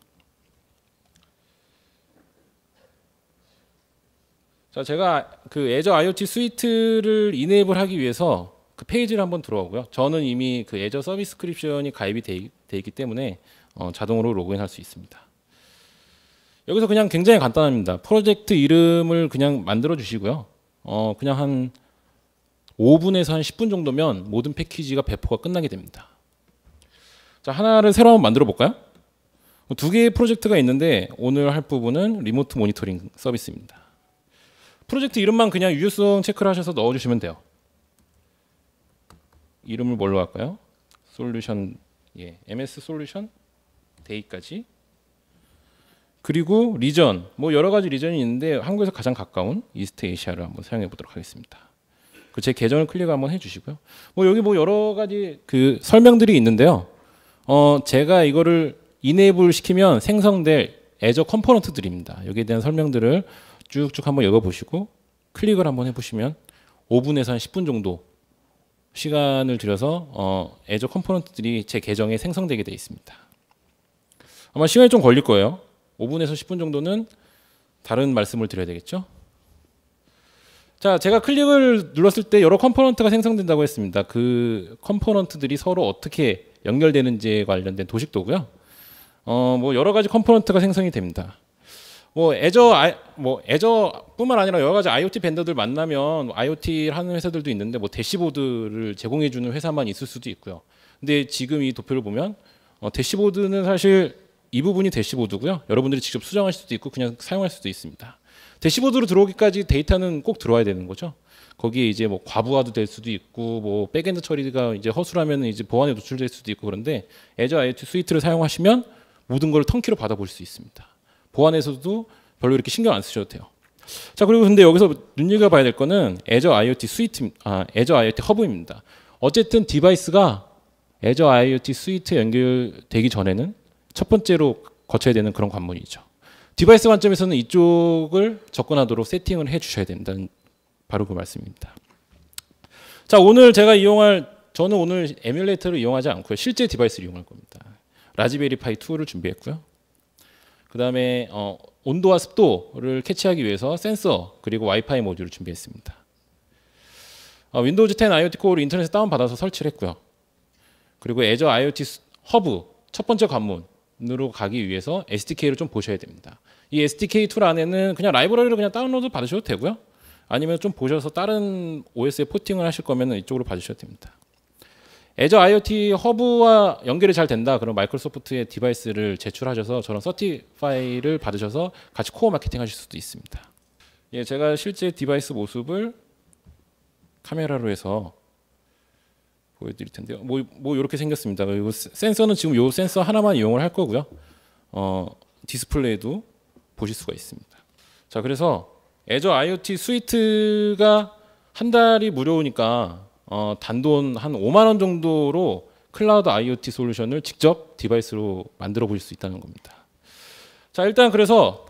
자, 제가 그 Azure IoT 스위트를 이네이블 하기 위해서 그 페이지를 한번 들어오고요. 저는 이미 그 Azure 서비스크립션이 가입이 돼 있기 때문에 자동으로 로그인할 수 있습니다. 여기서 그냥 굉장히 간단합니다. 프로젝트 이름을 그냥 만들어 주시고요. 그냥 한 5분에서 한 10분 정도면 모든 패키지가 배포가 끝나게 됩니다. 자, 하나를 새로 한번 만들어 볼까요? 두 개의 프로젝트가 있는데 오늘 할 부분은 리모트 모니터링 서비스입니다. 프로젝트 이름만 그냥 유효성 체크를 하셔서 넣어주시면 돼요. 이름을 뭘로 할까요? 솔루션, MS 솔루션 데이까지. 그리고 리전, 뭐 여러 가지 리전이 있는데 한국에서 가장 가까운 이스트 에이시아를 한번 사용해 보도록 하겠습니다. 제 계정을 클릭 한번 해주시고요. 여기 여러 가지 그 설명들이 있는데요. 제가 이거를 이네이블 시키면 생성될 Azure 컴포넌트들입니다. 여기에 대한 설명들을 쭉쭉 한번 읽어보시고 클릭을 한번 해보시면 5분에서 한 10분 정도 시간을 들여서 Azure 컴포넌트들이 제 계정에 생성되게 되어 있습니다. 아마 시간이 좀 걸릴 거예요. 5분에서 10분 정도는 다른 말씀을 드려야 되겠죠. 자, 제가 클릭을 눌렀을 때 여러 컴포넌트가 생성된다고 했습니다. 그 컴포넌트들이 서로 어떻게 연결되는지에 관련된 도식도고요. 여러 가지 컴포넌트가 생성이 됩니다. 애저뿐만 아니라 여러 가지 IoT 벤더들 만나면 IoT 하는 회사들도 있는데 대시보드를 제공해 주는 회사만 있을 수도 있고요. 근데 지금 이 도표를 보면 대시보드는 사실 이 부분이 대시보드고요. 여러분들이 직접 수정할 수도 있고 그냥 사용할 수도 있습니다. 대시보드로 들어오기까지 데이터는 꼭 들어와야 되는 거죠. 거기에 이제 과부하도 될 수도 있고 백엔드 처리가 이제 허술하면 이제 보안에 노출될 수도 있고 그런데 Azure IoT 스위트를 사용하시면 모든 걸 턴키로 받아볼 수 있습니다. 보안에서도 별로 이렇게 신경 안 쓰셔도 돼요. 자, 그리고 근데 여기서 눈여겨봐야 될 거는 Azure IoT 스위트, Azure IoT 허브입니다. 어쨌든 디바이스가 Azure IoT 스위트에 연결되기 전에는 첫 번째로 거쳐야 되는 그런 관문이죠. 디바이스 관점에서는 이쪽을 접근하도록 세팅을 해주셔야 된다는 바로 그 말씀입니다. 자, 오늘 저는 오늘 에뮬레이터를 이용하지 않고요. 실제 디바이스를 이용할 겁니다. 라즈베리 파이 2를 준비했고요. 그 다음에 온도와 습도를 캐치하기 위해서 센서 그리고 와이파이 모듈을 준비했습니다. 윈도우즈 10 IoT 코어를 인터넷에 다운받아서 설치를 했고요. 그리고 Azure IoT 허브 첫 번째 관문으로 가기 위해서 SDK를 좀 보셔야 됩니다. 이 SDK 툴 안에는 그냥 라이브러리를 그냥 다운로드 받으셔도 되고요. 아니면 좀 보셔서 다른 OS에 포팅을 하실 거면 이쪽으로 받으셔도 됩니다. 애저 IoT 허브와 연결이 잘 된다. 그럼 마이크로소프트의 디바이스를 제출하셔서 저런 서티파이를 받으셔서 같이 코어 마케팅 하실 수도 있습니다. 예, 제가 실제 디바이스 모습을 카메라로 해서 보여드릴 텐데요. 뭐 이렇게 생겼습니다. 그리고 센서는 지금 이 센서 하나만 이용을 할 거고요. 디스플레이도 보실 수가 있습니다. 자, 그래서 애저 IoT 스위트가 한 달이 무료니까 단돈 한 5만 원 정도로 클라우드 IoT 솔루션을 직접 디바이스로 만들어 보실 수 있다는 겁니다. 자, 일단 그래서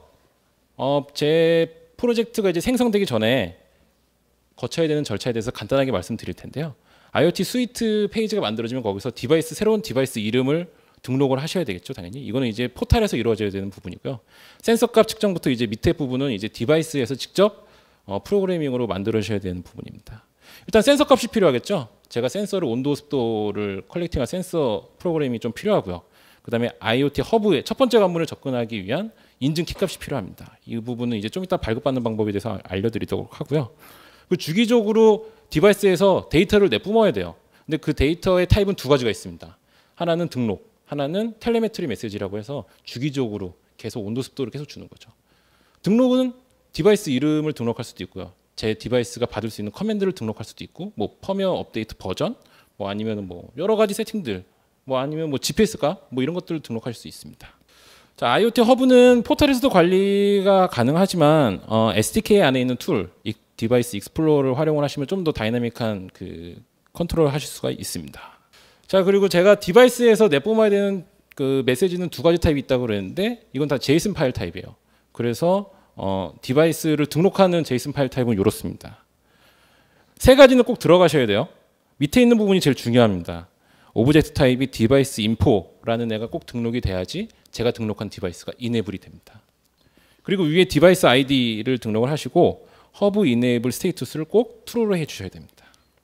제 프로젝트가 이제 생성되기 전에 거쳐야 되는 절차에 대해서 간단하게 말씀드릴 텐데요. IoT 스위트 페이지가 만들어지면 거기서 새로운 디바이스 이름을 등록을 하셔야 되겠죠, 당연히. 이거는 이제 포탈에서 이루어져야 되는 부분이고요. 센서 값 측정부터 이제 밑에 부분은 이제 디바이스에서 직접 프로그래밍으로 만들어셔야 되는 부분입니다. 일단 센서 값이 필요하겠죠. 제가 센서를 온도, 습도를 컬렉팅할 센서 프로그램이 좀 필요하고요. 그다음에 IoT 허브의 첫 번째 관문을 접근하기 위한 인증 키 값이 필요합니다. 이 부분은 이제 좀 이따 발급받는 방법에 대해서 알려드리도록 하고요. 그 주기적으로 디바이스에서 데이터를 내뿜어야 돼요. 근데 그 데이터의 타입은 두 가지가 있습니다. 하나는 등록, 하나는 텔레메트리 메시지라고 해서 주기적으로 계속 온도, 습도를 계속 주는 거죠. 등록은 디바이스 이름을 등록할 수도 있고요. 제 디바이스가 받을 수 있는 커맨드를 등록할 수도 있고, 뭐 펌웨어 업데이트 버전, 뭐 아니면 뭐 여러 가지 세팅들, 뭐 아니면 뭐 GPS가 뭐 이런 것들을 등록할 수 있습니다. 자, IoT 허브는 포털에서도 관리가 가능하지만 SDK 안에 있는 툴, 디바이스 익스플로러를 활용을 하시면 좀 더 다이나믹한 그 컨트롤을 하실 수가 있습니다. 자, 그리고 제가 디바이스에서 내뿜어야 되는 그 메시지는 두 가지 타입이 있다고 그랬는데 이건 다 제이슨 파일 타입이에요. 그래서 디바이스를 등록하는 제이슨 파일 타입은 이렇습니다. 세 가지는 꼭 들어가셔야 돼요. 밑에 있는 부분이 제일 중요합니다. 오브젝트 타입이 디바이스 인포라는 애가 꼭 등록이 돼야지 제가 등록한 디바이스가 이네이블이 됩니다. 그리고 위에 디바이스 아이디를 등록을 하시고 허브 이네이블 스테이투스를 꼭 true로 해주셔야 됩니다.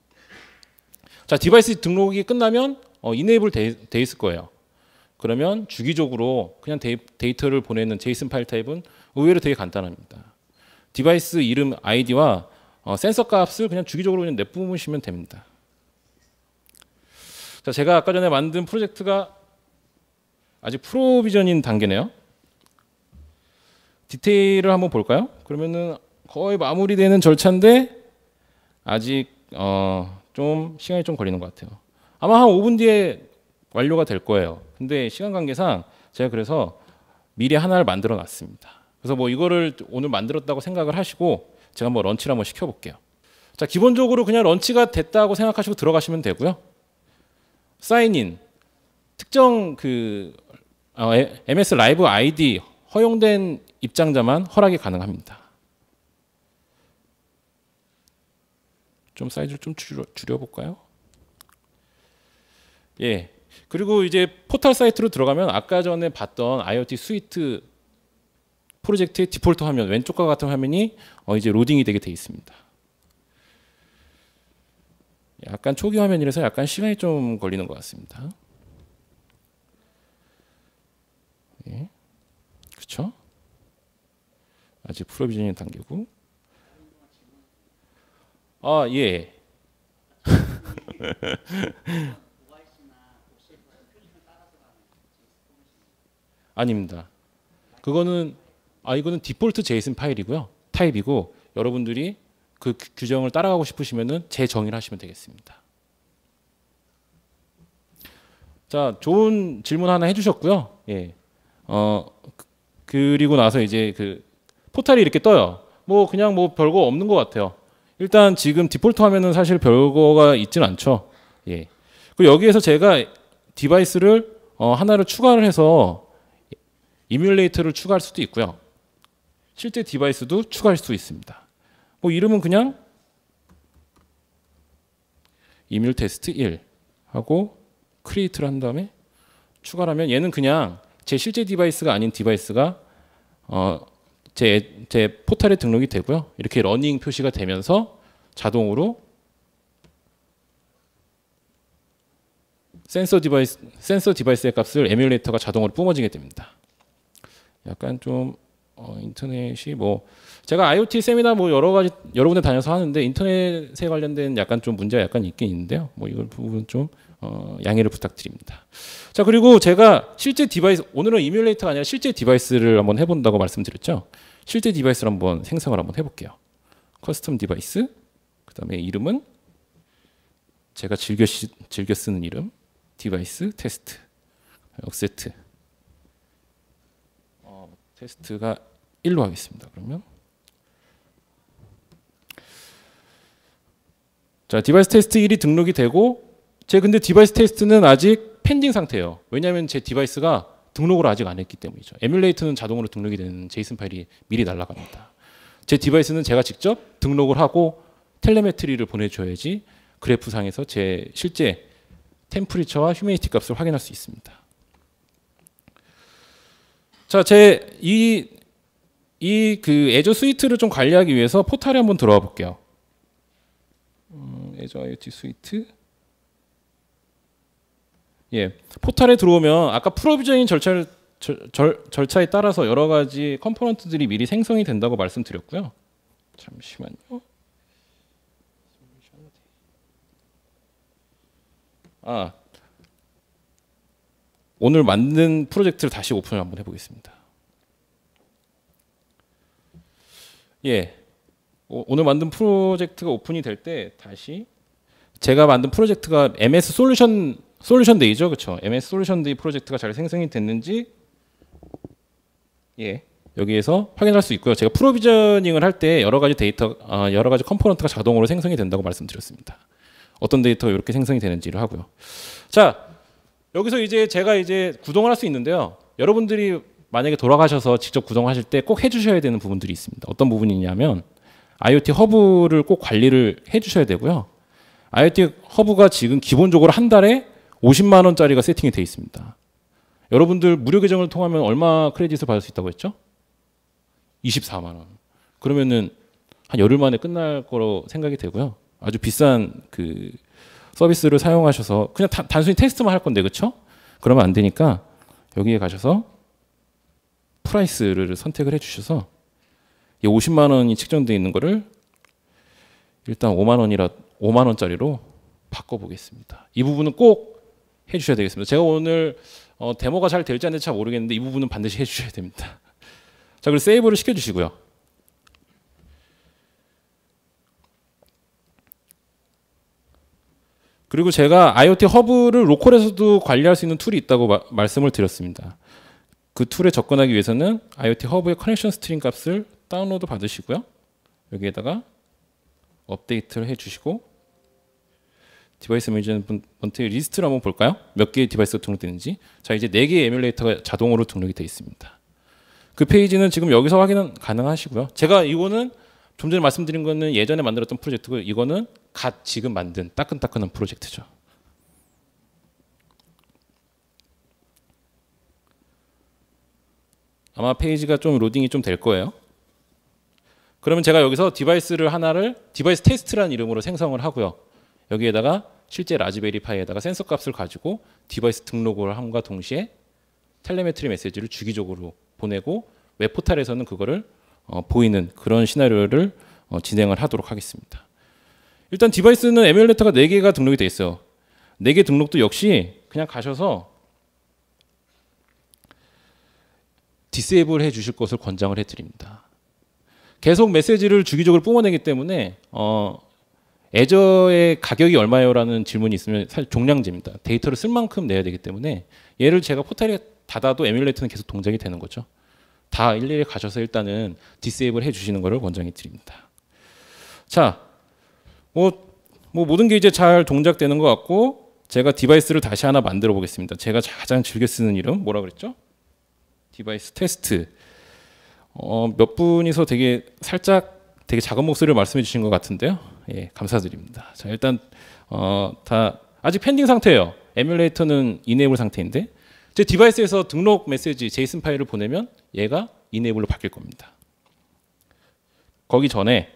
자, 디바이스 등록이 끝나면 이네이블 돼 있을 거예요. 그러면 주기적으로 그냥 데이터를 보내는 제이슨 파일 타입은 의외로 되게 간단합니다. 디바이스 이름 아이디와 센서 값을 그냥 주기적으로 그냥 내뿜으시면 됩니다. 자, 제가 아까 전에 만든 프로젝트가 아직 프로비전인 단계네요. 디테일을 한번 볼까요? 그러면은 거의 마무리되는 절차인데 아직 좀 시간이 좀 걸리는 것 같아요. 아마 한 5분 뒤에 완료가 될 거예요. 근데 시간 관계상 제가 그래서 미리 하나를 만들어 놨습니다. 그래서 뭐 이거를 오늘 만들었다고 생각을 하시고 제가 한번 런치를 한번 시켜볼게요. 자, 기본적으로 그냥 런치가 됐다고 생각하시고 들어가시면 되고요. 사인인 특정 그 MS 라이브 아이디 허용된 입장자만 허락이 가능합니다. 좀 사이즈를 좀 줄여볼까요? 예. 그리고 이제 포털 사이트로 들어가면 아까 전에 봤던 IoT 스위트 프로젝트의 디폴트 화면, 왼쪽과 같은 화면이 이제 로딩이 되게 돼 있습니다. 약간 초기 화면이라서 약간 시간이 좀 걸리는 것 같습니다. 예. 그렇죠? 아직 프로비저닝 단계고. 아, 예. 아닙니다. 그거는 이거는 디폴트 제이슨 파일이고요. 타입이고 여러분들이 그 규정을 따라가고 싶으시면은 재정의를 하시면 되겠습니다. 자, 좋은 질문 하나 해주셨고요. 예. 그리고 나서 이제 그 포탈이 이렇게 떠요. 뭐 그냥 뭐 별거 없는 것 같아요. 일단 지금 디폴트 화면은 사실 별거가 있지는 않죠. 예. 그리고 여기에서 제가 디바이스를 하나를 추가를 해서 이뮬레이터를 추가할 수도 있고요. 실제 디바이스도 추가할 수 있습니다. 뭐 이름은 그냥 이뮬 테스트 1 하고 크리에이트를 한 다음에 추가를 하면 얘는 그냥 제 실제 디바이스가 아닌 디바이스가 제 포털에 등록이 되고요. 이렇게 러닝 표시가 되면서 자동으로 센서 디바이스의 값을 에뮬레이터가 자동으로 뿜어지게 됩니다. 약간 좀 인터넷이 뭐 제가 IoT 세미나 뭐 여러 가지 여러 군데 다녀서 하는데 인터넷에 관련된 약간 좀 문제가 약간 있긴 있는데요. 뭐 이걸 부분 좀 양해를 부탁드립니다. 자, 그리고 제가 실제 디바이스, 오늘은 이뮬레이터가 아니라 실제 디바이스를 한번 해본다고 말씀드렸죠. 실제 디바이스를 한번 생성을 한번 해볼게요. 커스텀 디바이스, 그 다음에 이름은 제가 즐겨 쓰는 이름, 디바이스 테스트, 억세트. 테스트가 1로 하겠습니다. 그러면 자, 디바이스 테스트 1이 등록이 되고, 제 근데 디바이스 테스트는 아직 펜딩 상태예요. 왜냐하면 제 디바이스가 등록을 아직 안 했기 때문이죠. 에뮬레이터는 자동으로 등록이 되는 제이슨 파일이 미리 날아갑니다. 제 디바이스는 제가 직접 등록을 하고 텔레메트리를 보내줘야지 그래프상에서 제 실제 템프리처와 휴미니티 값을 확인할 수 있습니다. 자, 제 그 애저 스위트를 좀 관리하기 위해서 포탈에 한번 들어와 볼게요. 애저 IoT 스위트. 예, 포탈에 들어오면 아까 프로비저닝 절차에 따라서 여러 가지 컴포넌트들이 미리 생성이 된다고 말씀드렸고요. 잠시만요. 오늘 만든 프로젝트를 다시 오픈을 한번 해보겠습니다. 예, 오늘 만든 프로젝트가 오픈이 될 때 다시 제가 만든 프로젝트가 MS 솔루션 데이죠, 그렇죠? MS 솔루션 데이 프로젝트가 잘 생성이 됐는지 예, 여기에서 확인할 수 있고요. 제가 프로비저닝을 할 때 여러 가지 여러 가지 컴포넌트가 자동으로 생성이 된다고 말씀드렸습니다. 어떤 데이터가 이렇게 생성이 되는지를 하고요. 자, 여기서 이제 제가 구동을 할 수 있는데요. 여러분들이 만약에 돌아가셔서 직접 구동하실 때 꼭 해주셔야 되는 부분들이 있습니다. 어떤 부분이냐면 IoT 허브를 꼭 관리를 해주셔야 되고요. IoT 허브가 지금 기본적으로 한 달에 50만 원짜리가 세팅이 되어 있습니다. 여러분들 무료 계정을 통하면 얼마 크레딧을 받을 수 있다고 했죠? 24만 원. 그러면은 한 열흘 만에 끝날 거로 생각이 되고요. 아주 비싼 그 서비스를 사용하셔서 그냥 단순히 테스트만 할 건데, 그렇죠? 그러면 안 되니까 여기에 가셔서 프라이스를 선택을 해주셔서 이 50만 원이 측정되어 있는 거를 일단 5만 원짜리로 바꿔보겠습니다. 이 부분은 꼭 해주셔야 되겠습니다. 제가 오늘 데모가 잘 될지 안 될지 잘 모르겠는데 이 부분은 반드시 해주셔야 됩니다. 자, 그리고 세이브를 시켜주시고요. 그리고 제가 IoT 허브를 로컬에서도 관리할 수 있는 툴이 있다고 말씀을 드렸습니다. 그 툴에 접근하기 위해서는 IoT 허브의 커넥션 스트링 값을 다운로드 받으시고요. 여기에다가 업데이트를 해주시고 디바이스 매니지먼트 리스트를 한번 볼까요? 몇 개의 디바이스가 등록되는지. 자, 이제 4개의 에뮬레이터가 자동으로 등록이 되어 있습니다. 그 페이지는 지금 여기서 확인은 가능하시고요. 제가 이거는 좀 전에 말씀드린 거는 예전에 만들었던 프로젝트고, 이거는 갓 지금 만든 따끈따끈한 프로젝트죠. 아마 페이지가 좀 로딩이 좀 될 거예요. 그러면 제가 여기서 디바이스를 하나를 디바이스 테스트라는 이름으로 생성을 하고요. 여기에다가 실제 라즈베리 파이에다가 센서 값을 가지고 디바이스 등록을 함과 동시에 텔레메트리 메시지를 주기적으로 보내고 웹포탈에서는 그거를 보이는 그런 시나리오를 진행을 하도록 하겠습니다. 일단 디바이스는 에뮬레이터가 4개가 등록이 되어 있어요. 4개 등록도 역시 그냥 가셔서 디세이블 해 주실 것을 권장을 해드립니다. 계속 메시지를 주기적으로 뿜어내기 때문에 애저의 가격이 얼마예요? 라는 질문이 있으면 사실 종량제입니다. 데이터를 쓸 만큼 내야 되기 때문에 얘를 제가 포탈에 닫아도 에뮬레이터는 계속 동작이 되는 거죠. 다 일일이 가셔서 일단은 디세이블 해 주시는 것을 권장해 드립니다. 자, 뭐 모든 게 이제 잘 동작되는 것 같고, 제가 디바이스를 다시 하나 만들어 보겠습니다. 제가 가장 즐겨 쓰는 이름 뭐라 그랬죠? 디바이스 테스트. 몇 분이서 되게 작은 목소리를 말씀해 주신 것 같은데요. 예, 감사드립니다. 자, 일단 다 아직 펜딩 상태예요. 에뮬레이터는 이네이블 상태인데 제 디바이스에서 등록 메시지 제이슨 파일을 보내면 얘가 이네이블로 바뀔 겁니다. 거기 전에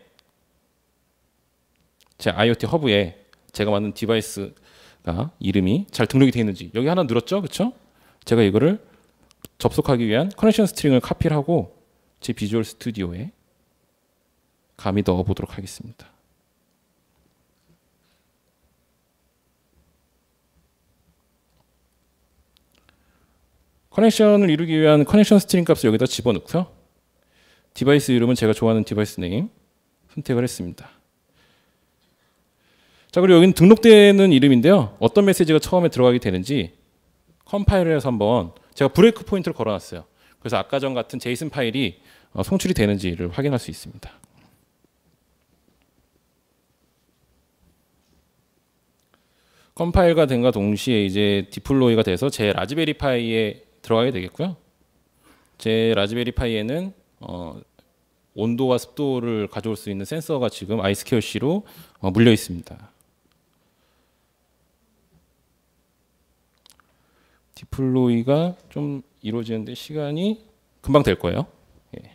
제 IoT 허브에 제가 만든 디바이스가 이름이 잘 등록이 되어 있는지, 여기 하나 늘었죠, 그렇죠? 제가 이거를 접속하기 위한 커넥션 스트링을 카피를 하고 제 비주얼 스튜디오에 감히 넣어보도록 하겠습니다. 커넥션을 이루기 위한 커넥션 스트링 값을 여기다 집어넣고요. 디바이스 이름은 제가 좋아하는 디바이스 네임 선택을 했습니다. 자, 그리고 여기는 등록되는 이름인데요. 어떤 메시지가 처음에 들어가게 되는지 컴파일을 해서 한번 제가 브레이크 포인트를 걸어놨어요. 그래서 아까 전 같은 제이슨 파일이 송출이 되는지를 확인할 수 있습니다. 컴파일과 된과 동시에 이제 디플로이가 돼서 제 라즈베리 파이에 들어가게 되겠고요. 제 라즈베리 파이에는 온도와 습도를 가져올 수 있는 센서가 지금 아이스케어C로 물려 있습니다. 디플로이가 좀 이루어지는데 시간이 금방 될 거예요. 예.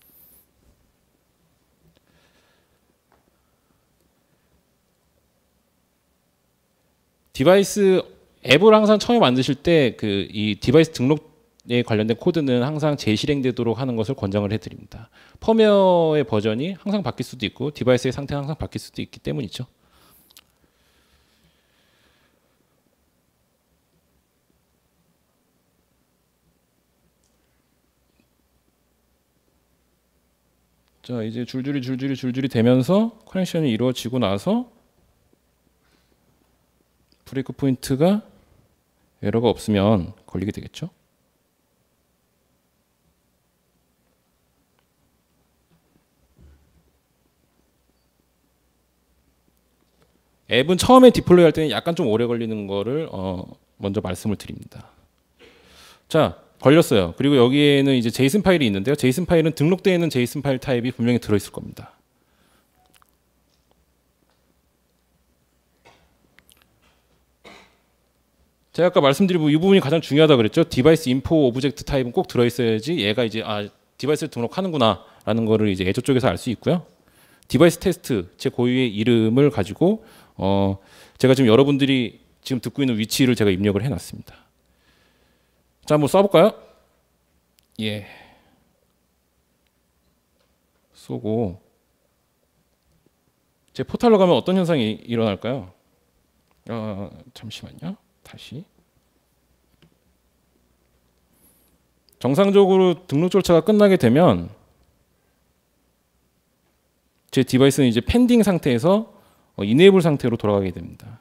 디바이스 앱을 항상 처음에 만드실 때 그 이 디바이스 등록에 관련된 코드는 항상 재실행되도록 하는 것을 권장을 해드립니다. 펌웨어의 버전이 항상 바뀔 수도 있고 디바이스의 상태가 항상 바뀔 수도 있기 때문이죠. 자, 이제 줄줄이 되면서 커넥션이 이루어지고 나서 브레이크 포인트가 에러가 없으면 걸리게 되겠죠. 앱은 처음에 디플로이 할 때는 약간 좀 오래 걸리는 거를 먼저 말씀을 드립니다. 자, 걸렸어요. 그리고 여기에는 이제 제이슨 파일이 있는데요. 제이슨 파일은 등록되어 있는 제이슨 파일 타입이 분명히 들어있을 겁니다. 제가 아까 말씀드린 이 부분이 가장 중요하다고 그랬죠. 디바이스 인포 오브젝트 타입은 꼭 들어있어야지 얘가 이제 디바이스를 등록하는구나라는 거를 이제 애저 쪽에서 알 수 있고요. 디바이스 테스트 제 고유의 이름을 가지고 제가 지금 여러분들이 지금 듣고 있는 위치를 제가 입력을 해놨습니다. 자, 한번 써볼까요? 예. 쏘고 제 포털로 가면 어떤 현상이 일어날까요? 잠시만요. 다시. 정상적으로 등록 절차가 끝나게 되면 제 디바이스는 이제 펜딩 상태에서 이네이블 상태로 돌아가게 됩니다.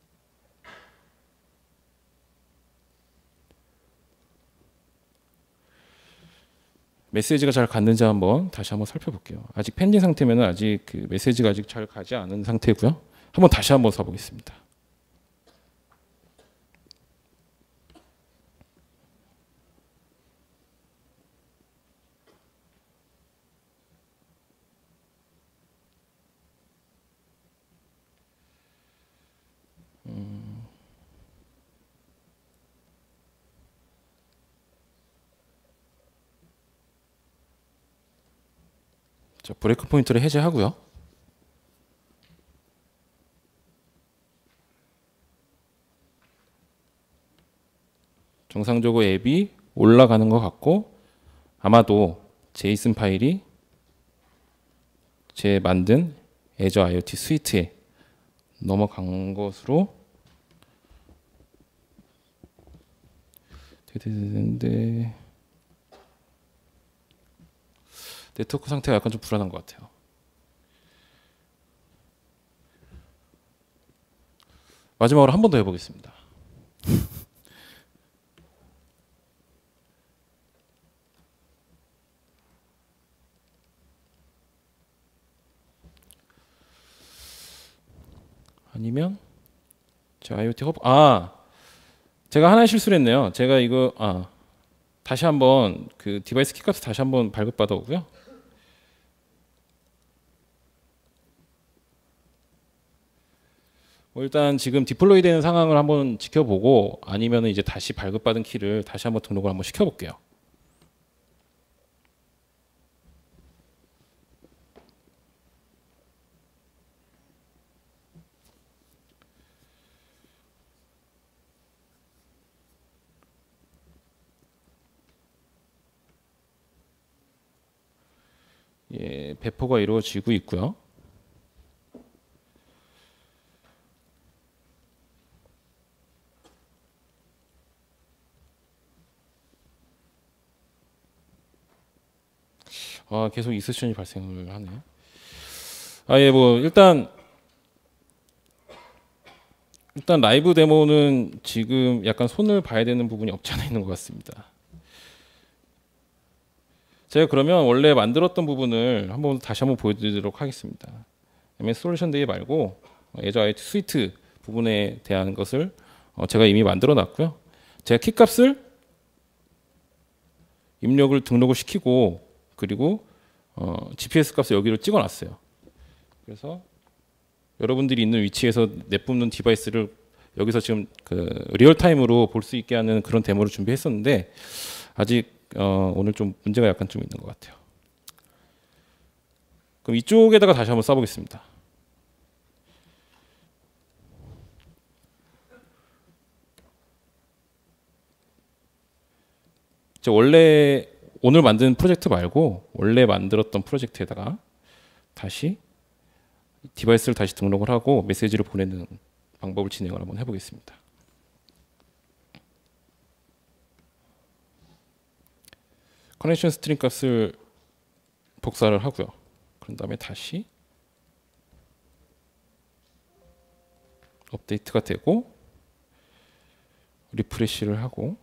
메시지가 잘 갔는지 다시 한번 살펴볼게요. 아직 펜딩 상태면 아직 그 메시지가 아직 잘 가지 않은 상태고요. 한번 다시 한번 써보겠습니다. 자, 브레이크 포인트를 해제하고요. 정상적으로 앱이 올라가는 것 같고 아마도 제이슨 파일이 제 만든 애저 IoT 스위트에 넘어간 것으로 되는데 네트워크 상태가 약간 좀 불안한 것 같아요. 마지막으로 한 번 더 해보겠습니다. 아니면 제 IoT 허브 제가 하나의 실수를 했네요. 제가 이거 다시 한번 그 디바이스 키값을 다시 한번 발급받아 오고요. 일단 지금 디플로이 되는 상황을 한번 지켜보고 아니면 이제 다시 발급받은 키를 다시 한번 등록을 한번 시켜볼게요. 배포가 이루어지고 있고요. 계속 이 세션이 발생을 하네. 예, 뭐 일단 라이브 데모는 지금 약간 손을 봐야 되는 부분이 없지 않아 있는 것 같습니다. 제가 그러면 원래 만들었던 부분을 다시 한번 보여드리도록 하겠습니다. MS 솔루션 데이 말고 Azure IoT 스위트 부분에 대한 것을 제가 이미 만들어 놨고요. 제가 키값을 입력을 등록을 시키고 그리고 GPS 값을 여기로 찍어 놨어요. 그래서 여러분들이 있는 위치에서 내뿜는 디바이스를 여기서 지금 그 리얼타임으로 볼 수 있게 하는 그런 데모를 준비했었는데 아직 오늘 좀 문제가 약간 좀 있는 것 같아요. 그럼 이쪽에다가 다시 한번 써보겠습니다. 원래 오늘 만든 프로젝트 말고 원래 만들었던 프로젝트에다가 다시 디바이스를 다시 등록을 하고 메시지를 보내는 방법을 진행을 한번 해보겠습니다. 커넥션 스트링 값을 복사를 하고요. 그런 다음에 다시 업데이트가 되고 리프레시를 하고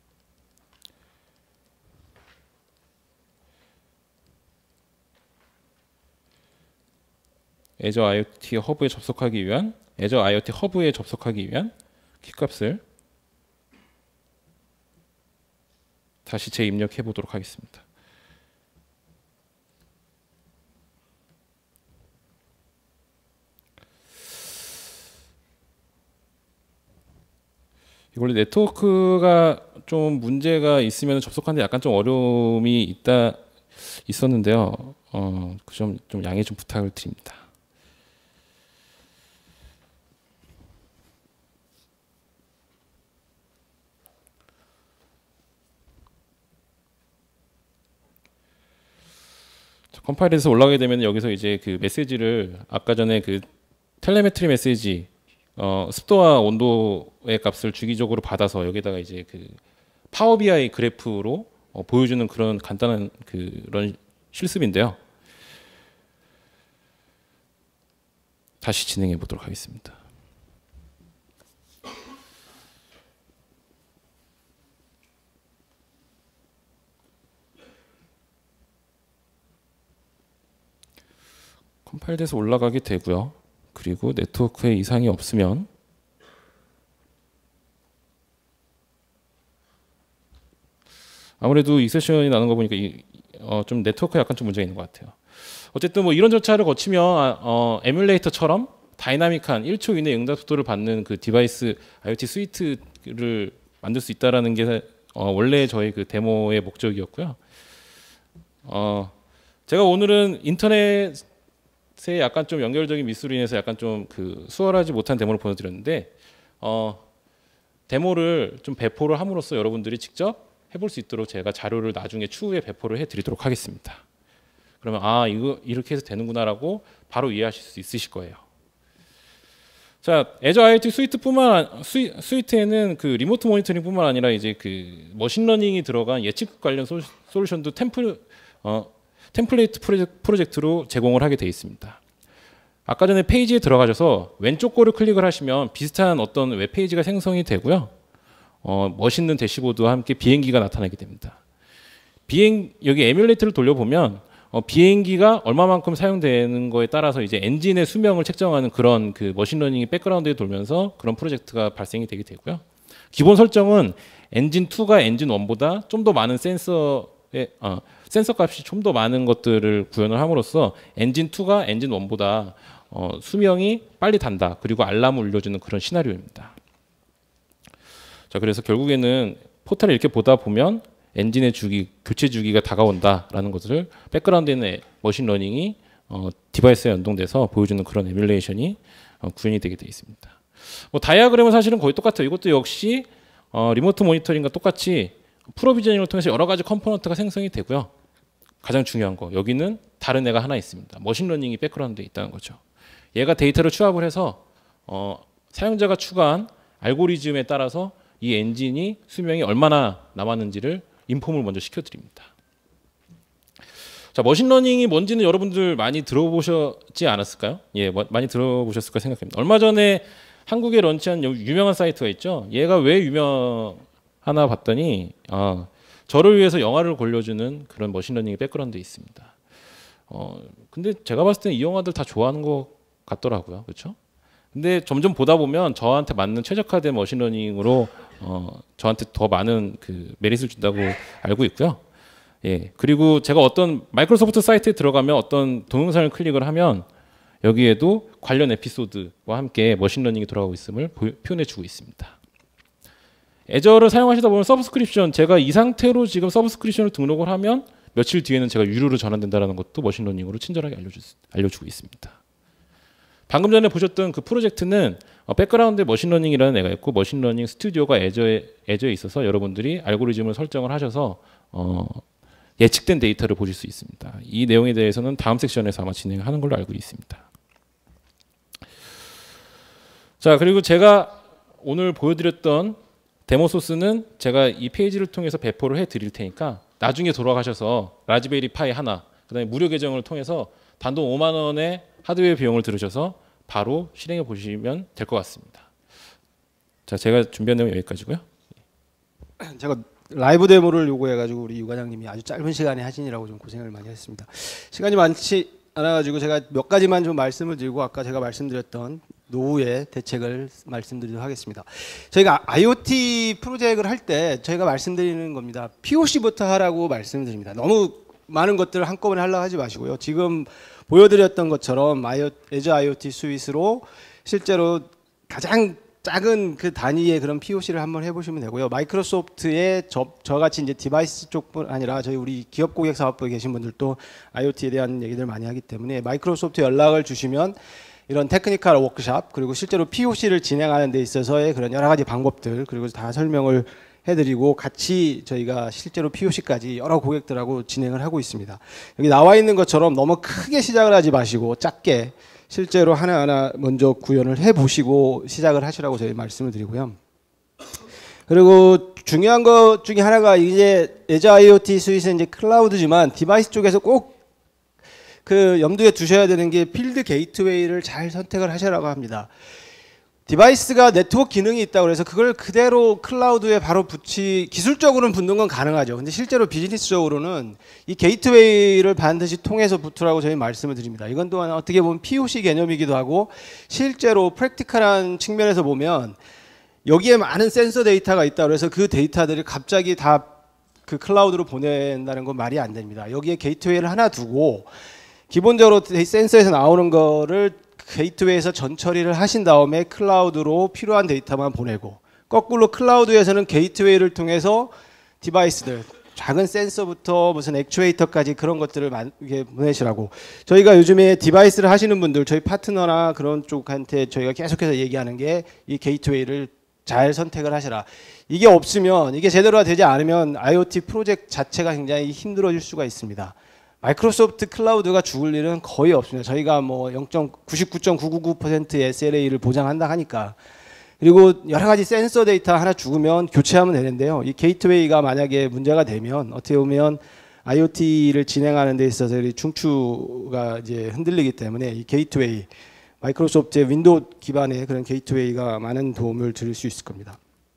Azure IoT 허브에 접속하기 위한 Azure IoT 허브에 접속하기 위한 키값을 다시 재입력해 보도록 하겠습니다. 원래 네트워크가 좀 문제가 있으면 접속하는데 약간 좀 어려움이 있었는데요. 그 점 좀 양해 좀 부탁을 드립니다. 컴파일해서 올라가게 되면 여기서 이제 그 메시지를 아까 전에 그 텔레메트리 메시지 습도와 온도의 값을 주기적으로 받아서 여기다가 이제 그 파워 BI 그래프로 보여주는 그런 간단한 그런 실습인데요. 다시 진행해 보도록 하겠습니다. 컴파일돼서 올라가게 되고요. 그리고 네트워크에 이상이 없으면 아무래도 이 세션이 나는 거 보니까 좀 네트워크에 약간 좀 문제가 있는 것 같아요. 어쨌든 뭐 이런 절차를 거치면 에뮬레이터처럼 다이나믹한 1초 이내 응답 속도를 받는 그 디바이스 IoT 스위트를 만들 수 있다라는 게 원래 저희 그 데모의 목적이었고요. 제가 오늘은 인터넷에 약간 좀 연결적인 미스로 인해서 약간 좀 그 수월하지 못한 데모를 보여드렸는데 데모를 좀 배포를 함으로써 여러분들이 직접 해볼 수 있도록 제가 자료를 나중에 추후에 배포를 해드리도록 하겠습니다. 그러면 이거 이렇게 해서 되는구나라고 바로 이해하실 수 있으실 거예요. 자, Azure IoT 스위트에는 그 리모트 모니터링뿐만 아니라 이제 그 머신러닝이 들어간 예측 관련 솔루션도 템플레이트 프로젝트로 제공을 하게 되어 있습니다. 아까 전에 페이지에 들어가셔서 왼쪽 거를 클릭을 하시면 비슷한 어떤 웹페이지가 생성이 되고요. 멋있는 대시보드와 함께 비행기가 나타나게 됩니다. 여기 에뮬레이터를 돌려보면 비행기가 얼마만큼 사용되는 거에 따라서 이제 엔진의 수명을 책정하는 그런 그 머신러닝이 백그라운드에 돌면서 그런 프로젝트가 발생이 되게 되고요. 기본 설정은 엔진 2가 엔진 1보다 좀 더 많은 센서 값이 좀 더 많은 것들을 구현을 함으로써 엔진 2가 엔진 1보다 수명이 빨리 단다. 그리고 알람을 울려주는 그런 시나리오입니다. 자, 그래서 결국에는 포탈을 이렇게 보다 보면 엔진의 교체 주기가 다가온다라는 것을 백그라운드에 있는 머신러닝이 디바이스에 연동돼서 보여주는 그런 에뮬레이션이 구현이 되게 되어 있습니다. 뭐 다이아그램은 사실은 거의 똑같아요. 이것도 역시 리모트 모니터링과 똑같이 프로비저닝을 통해서 여러 가지 컴포넌트가 생성이 되고요. 가장 중요한 거 여기는 다른 애가 하나 있습니다. 머신러닝이 백그라운드에 있다는 거죠. 얘가 데이터를 추합을 해서 사용자가 추가한 알고리즘에 따라서 이 엔진이 수명이 얼마나 남았는지를 인폼을 먼저 시켜드립니다. 자, 머신러닝이 뭔지는 여러분들 많이 들어보셨지 않았을까요? 예, 많이 들어보셨을 까 생각합니다. 얼마 전에 한국에 런치한 유명한 사이트가 있죠. 얘가 왜 유명하나 봤더니 저를 위해서 영화를 골려주는 그런 머신러닝의 백그라운드에 있습니다. 근데 제가 봤을 때는 이 영화들 다 좋아하는 것 같더라고요. 그렇죠? 근데 점점 보다 보면 저한테 맞는 최적화된 머신러닝으로 저한테 더 많은 그 메리트를 준다고 알고 있고요. 예, 그리고 제가 어떤 마이크로소프트 사이트에 들어가면 어떤 동영상을 클릭을 하면 여기에도 관련 에피소드와 함께 머신러닝이 돌아가고 있음을 표현해주고 있습니다. 애저를 사용하시다 보면 서브스크립션, 제가 이 상태로 지금 서브스크립션을 등록을 하면 며칠 뒤에는 제가 유료로 전환된다는 것도 머신러닝으로 친절하게 알려주고 있습니다. 방금 전에 보셨던 그 프로젝트는 백그라운드에 머신러닝이라는 애가 있고 머신러닝 스튜디오가 애저에 있어서 여러분들이 알고리즘을 설정을 하셔서 예측된 데이터를 보실 수 있습니다. 이 내용에 대해서는 다음 섹션에서 아마 진행하는 걸로 알고 있습니다. 자, 그리고 제가 오늘 보여드렸던 데모 소스는 제가 이 페이지를 통해서 배포를 해드릴 테니까 나중에 돌아가셔서 라즈베리 파이 하나, 그다음에 무료 계정을 통해서 단돈 5만 원의 하드웨어 비용을 들으셔서 바로 실행해 보시면 될 것 같습니다. 자, 제가 준비한 내용 여기까지고요. 제가 라이브 데모를 요구해가지고 우리 유 과장님이 아주 짧은 시간에 하시느라고 좀 고생을 많이 했습니다. 시간이 많지 않아가지고 제가 몇 가지만 좀 말씀을 드리고 아까 제가 말씀드렸던 노후의 대책을 말씀드리도록 하겠습니다. 저희가 IoT 프로젝트를 할 때 저희가 말씀드리는 겁니다. POC부터 하라고 말씀드립니다. 너무 많은 것들을 한꺼번에 하려고 하지 마시고요. 지금 보여드렸던 것처럼 애저 IoT 스윗으로 실제로 가장 작은 그 단위의 그런 POC를 한번 해보시면 되고요. 마이크로소프트의 저같이 이제 디바이스 쪽뿐 아니라 저희 우리 기업 고객 사업부에 계신 분들도 IoT에 대한 얘기들 많이 하기 때문에 마이크로소프트 연락을 주시면 이런 테크니컬 워크샵 그리고 실제로 POC를 진행하는 데 있어서의 그런 여러 가지 방법들 그리고 다 설명을 해드리고 같이 저희가 실제로 POC까지 여러 고객들하고 진행을 하고 있습니다. 여기 나와 있는 것처럼 너무 크게 시작을 하지 마시고 작게 실제로 하나하나 먼저 구현을 해보시고 시작을 하시라고 저희 말씀을 드리고요. 그리고 중요한 것 중에 하나가 이제 애저 IoT 스윗은 이제 클라우드지만 디바이스 쪽에서 꼭 그 염두에 두셔야 되는 게 필드 게이트웨이를 잘 선택을 하시라고 합니다. 디바이스가 네트워크 기능이 있다고 해서 그걸 그대로 클라우드에 바로 기술적으로는 붙는 건 가능하죠. 근데 실제로 비즈니스적으로는 이 게이트웨이를 반드시 통해서 붙으라고 저희 말씀을 드립니다. 이건 또한 어떻게 보면 POC 개념이기도 하고 실제로 프랙티컬한 측면에서 보면 여기에 많은 센서 데이터가 있다고 해서 그 데이터들을 갑자기 다 그 클라우드로 보낸다는 건 말이 안 됩니다. 여기에 게이트웨이를 하나 두고 기본적으로 센서에서 나오는 거를 게이트웨이에서 전처리를 하신 다음에 클라우드로 필요한 데이터만 보내고 거꾸로 클라우드에서는 게이트웨이를 통해서 디바이스들 작은 센서부터 무슨 액추에이터까지 그런 것들을 보내시라고 저희가 요즘에 디바이스를 하시는 분들 저희 파트너나 그런 쪽한테 저희가 계속해서 얘기하는 게 이 게이트웨이를 잘 선택을 하시라. 이게 없으면 이게 제대로 되지 않으면 IoT 프로젝트 자체가 굉장히 힘들어질 수가 있습니다. 마이크로소프트 클라우드가 죽을 일은 거의 없습니다. 저희가 뭐 99.999%의 SLA를 보장한다 하니까. 그리고 여러 가지 센서 데이터 하나 죽으면 교체하면 되는데요. 이 게이트웨이가 만약에 문제가 되면 어떻게 보면 IoT를 진행하는 데 있어서 중추가 이제 흔들리기 때문에 이 게이트웨이, 마이크로소프트의 윈도우 기반의 그런 게이트웨이가 많은 도움을 드릴 수 있을 겁니다.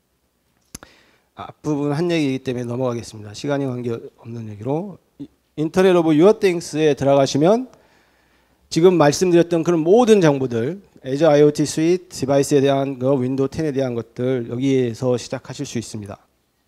앞부분 한 얘기이기 때문에 넘어가겠습니다. 시간이 관계없는 얘기로. 인터넷 오브 유어 띵스에 들어가시면 지금 말씀드렸던 그런 모든 정보들 애저 IoT 스윗, 디바이스에 대한 거, 윈도우 10에 대한 것들 여기에서 시작하실 수 있습니다.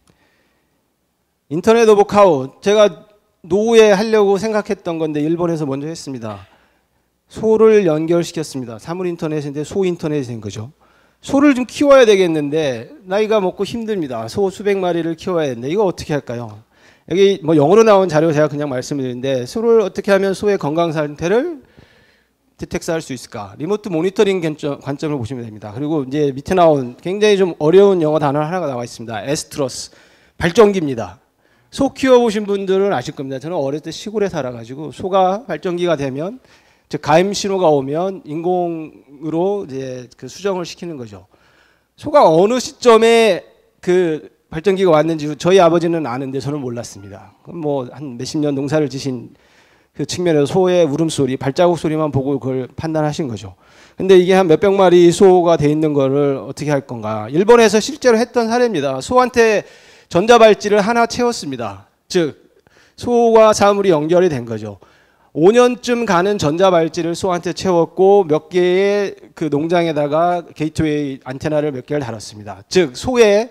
인터넷 오브 카우 제가 노후에 하려고 생각했던 건데 일본에서 먼저 했습니다. 소를 연결시켰습니다. 사물 인터넷인데 소 인터넷이 된 거죠. 소를 좀 키워야 되겠는데 나이가 먹고 힘듭니다. 소 수백 마리를 키워야 되는데 이거 어떻게 할까요? 여기 뭐 영어로 나온 자료 제가 그냥 말씀드리는데 소를 어떻게 하면 소의 건강 상태를 디텍트할 수 있을까? 리모트 모니터링 관점을 보시면 됩니다. 그리고 이제 밑에 나온 굉장히 좀 어려운 영어 단어 하나가 나와 있습니다. 에스트러스 발전기입니다. 소 키워보신 분들은 아실 겁니다. 저는 어릴 때 시골에 살아가지고 소가 발정기가 되면 즉 가임 신호가 오면 인공으로 이제 그 수정을 시키는 거죠. 소가 어느 시점에 그 발정기가 왔는지 저희 아버지는 아는데 저는 몰랐습니다. 뭐 한 몇십 년 농사를 지신 그 측면에서 소의 울음소리, 발자국 소리만 보고 그걸 판단하신 거죠. 근데 이게 한 몇백 마리 소가 돼 있는 거를 어떻게 할 건가. 일본에서 실제로 했던 사례입니다. 소한테 전자발찌를 하나 채웠습니다. 즉 소와 사물이 연결이 된 거죠. 5년쯤 가는 전자발찌를 소한테 채웠고 몇 개의 그 농장에다가 게이트웨이 안테나를 몇 개를 달았습니다. 즉 소의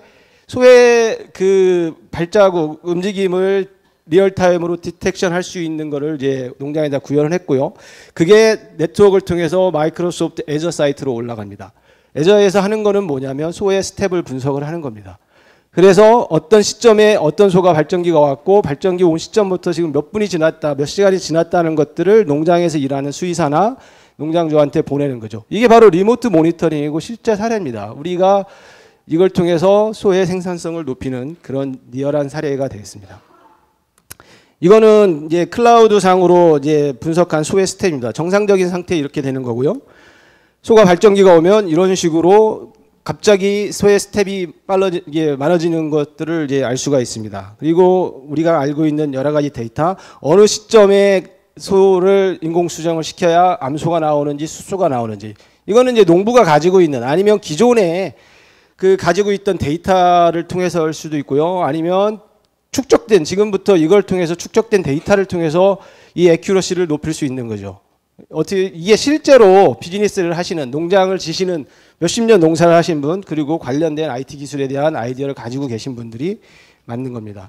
그 발자국 움직임을 리얼타임으로 디텍션 할 수 있는 거를 이제 농장에다 구현을 했고요. 그게 네트워크를 통해서 마이크로소프트 애저 사이트로 올라갑니다. 애저에서 하는 거는 뭐냐면 소의 스텝을 분석을 하는 겁니다. 그래서 어떤 시점에 어떤 소가 발정기가 왔고 발정기 온 시점부터 지금 몇 분이 지났다, 몇 시간이 지났다는 것들을 농장에서 일하는 수의사나 농장주한테 보내는 거죠. 이게 바로 리모트 모니터링이고 실제 사례입니다. 우리가 이걸 통해서 소의 생산성을 높이는 그런 리얼한 사례가 되겠습니다. 이거는 이제 클라우드 상으로 이제 분석한 소의 스텝입니다. 정상적인 상태 이렇게 되는 거고요. 소가 발정기가 오면 이런 식으로 갑자기 소의 스텝이 많아지는 것들을 이제 알 수가 있습니다. 그리고 우리가 알고 있는 여러 가지 데이터, 어느 시점에 소를 인공 수정을 시켜야 암소가 나오는지 수소가 나오는지, 이거는 이제 농부가 가지고 있는 아니면 기존에 그 가지고 있던 데이터를 통해서 할 수도 있고요. 아니면 축적된 지금부터 이걸 통해서 축적된 데이터를 통해서 이 애큐러시를 높일 수 있는 거죠. 어떻게 이게 실제로 비즈니스를 하시는 농장을 지시는 몇십 년 농사를 하신 분 그리고 관련된 IT 기술에 대한 아이디어를 가지고 계신 분들이 만든 겁니다.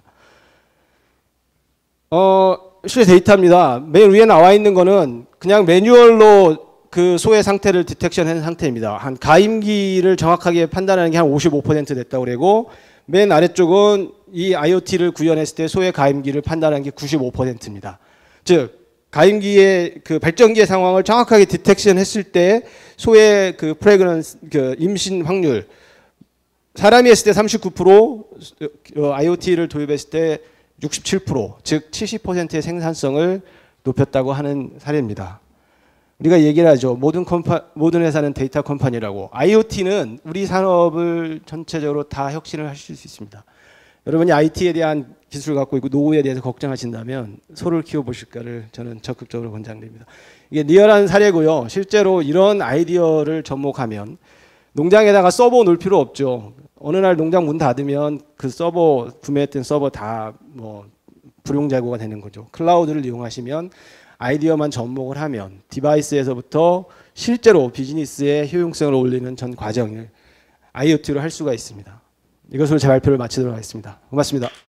실제 데이터입니다. 맨 위에 나와 있는 거는 그냥 매뉴얼로 그 소의 상태를 디텍션한 상태입니다. 한 가임기를 정확하게 판단하는 게 한 55% 됐다고 그러고 맨 아래쪽은 이 IoT를 구현했을 때 소의 가임기를 판단한 게 95%입니다. 즉 가임기의 그 발정기의 상황을 정확하게 디텍션했을 때 소의 그 프레그넌스 그 임신 확률 사람이 했을 때 39%, IoT를 도입했을 때 67%, 즉 70%의 생산성을 높였다고 하는 사례입니다. 우리가 얘기를 하죠. 모든 회사는 데이터 컴퍼니라고. IoT는 우리 산업을 전체적으로 다 혁신을 하실 수 있습니다. 여러분이 IT에 대한 기술을 갖고 있고 노후에 대해서 걱정하신다면 소를 키워보실까를 저는 적극적으로 권장드립니다. 이게 리얼한 사례고요. 실제로 이런 아이디어를 접목하면 농장에다가 서버 놓을 필요 없죠. 어느 날 농장 문 닫으면 그 서버 구매했던 서버 다 뭐 불용자고가 되는 거죠. 클라우드를 이용하시면 아이디어만 접목을 하면 디바이스에서부터 실제로 비즈니스의 효용성을 올리는 전 과정을 IoT로 할 수가 있습니다. 이것으로 제 발표를 마치도록 하겠습니다. 고맙습니다.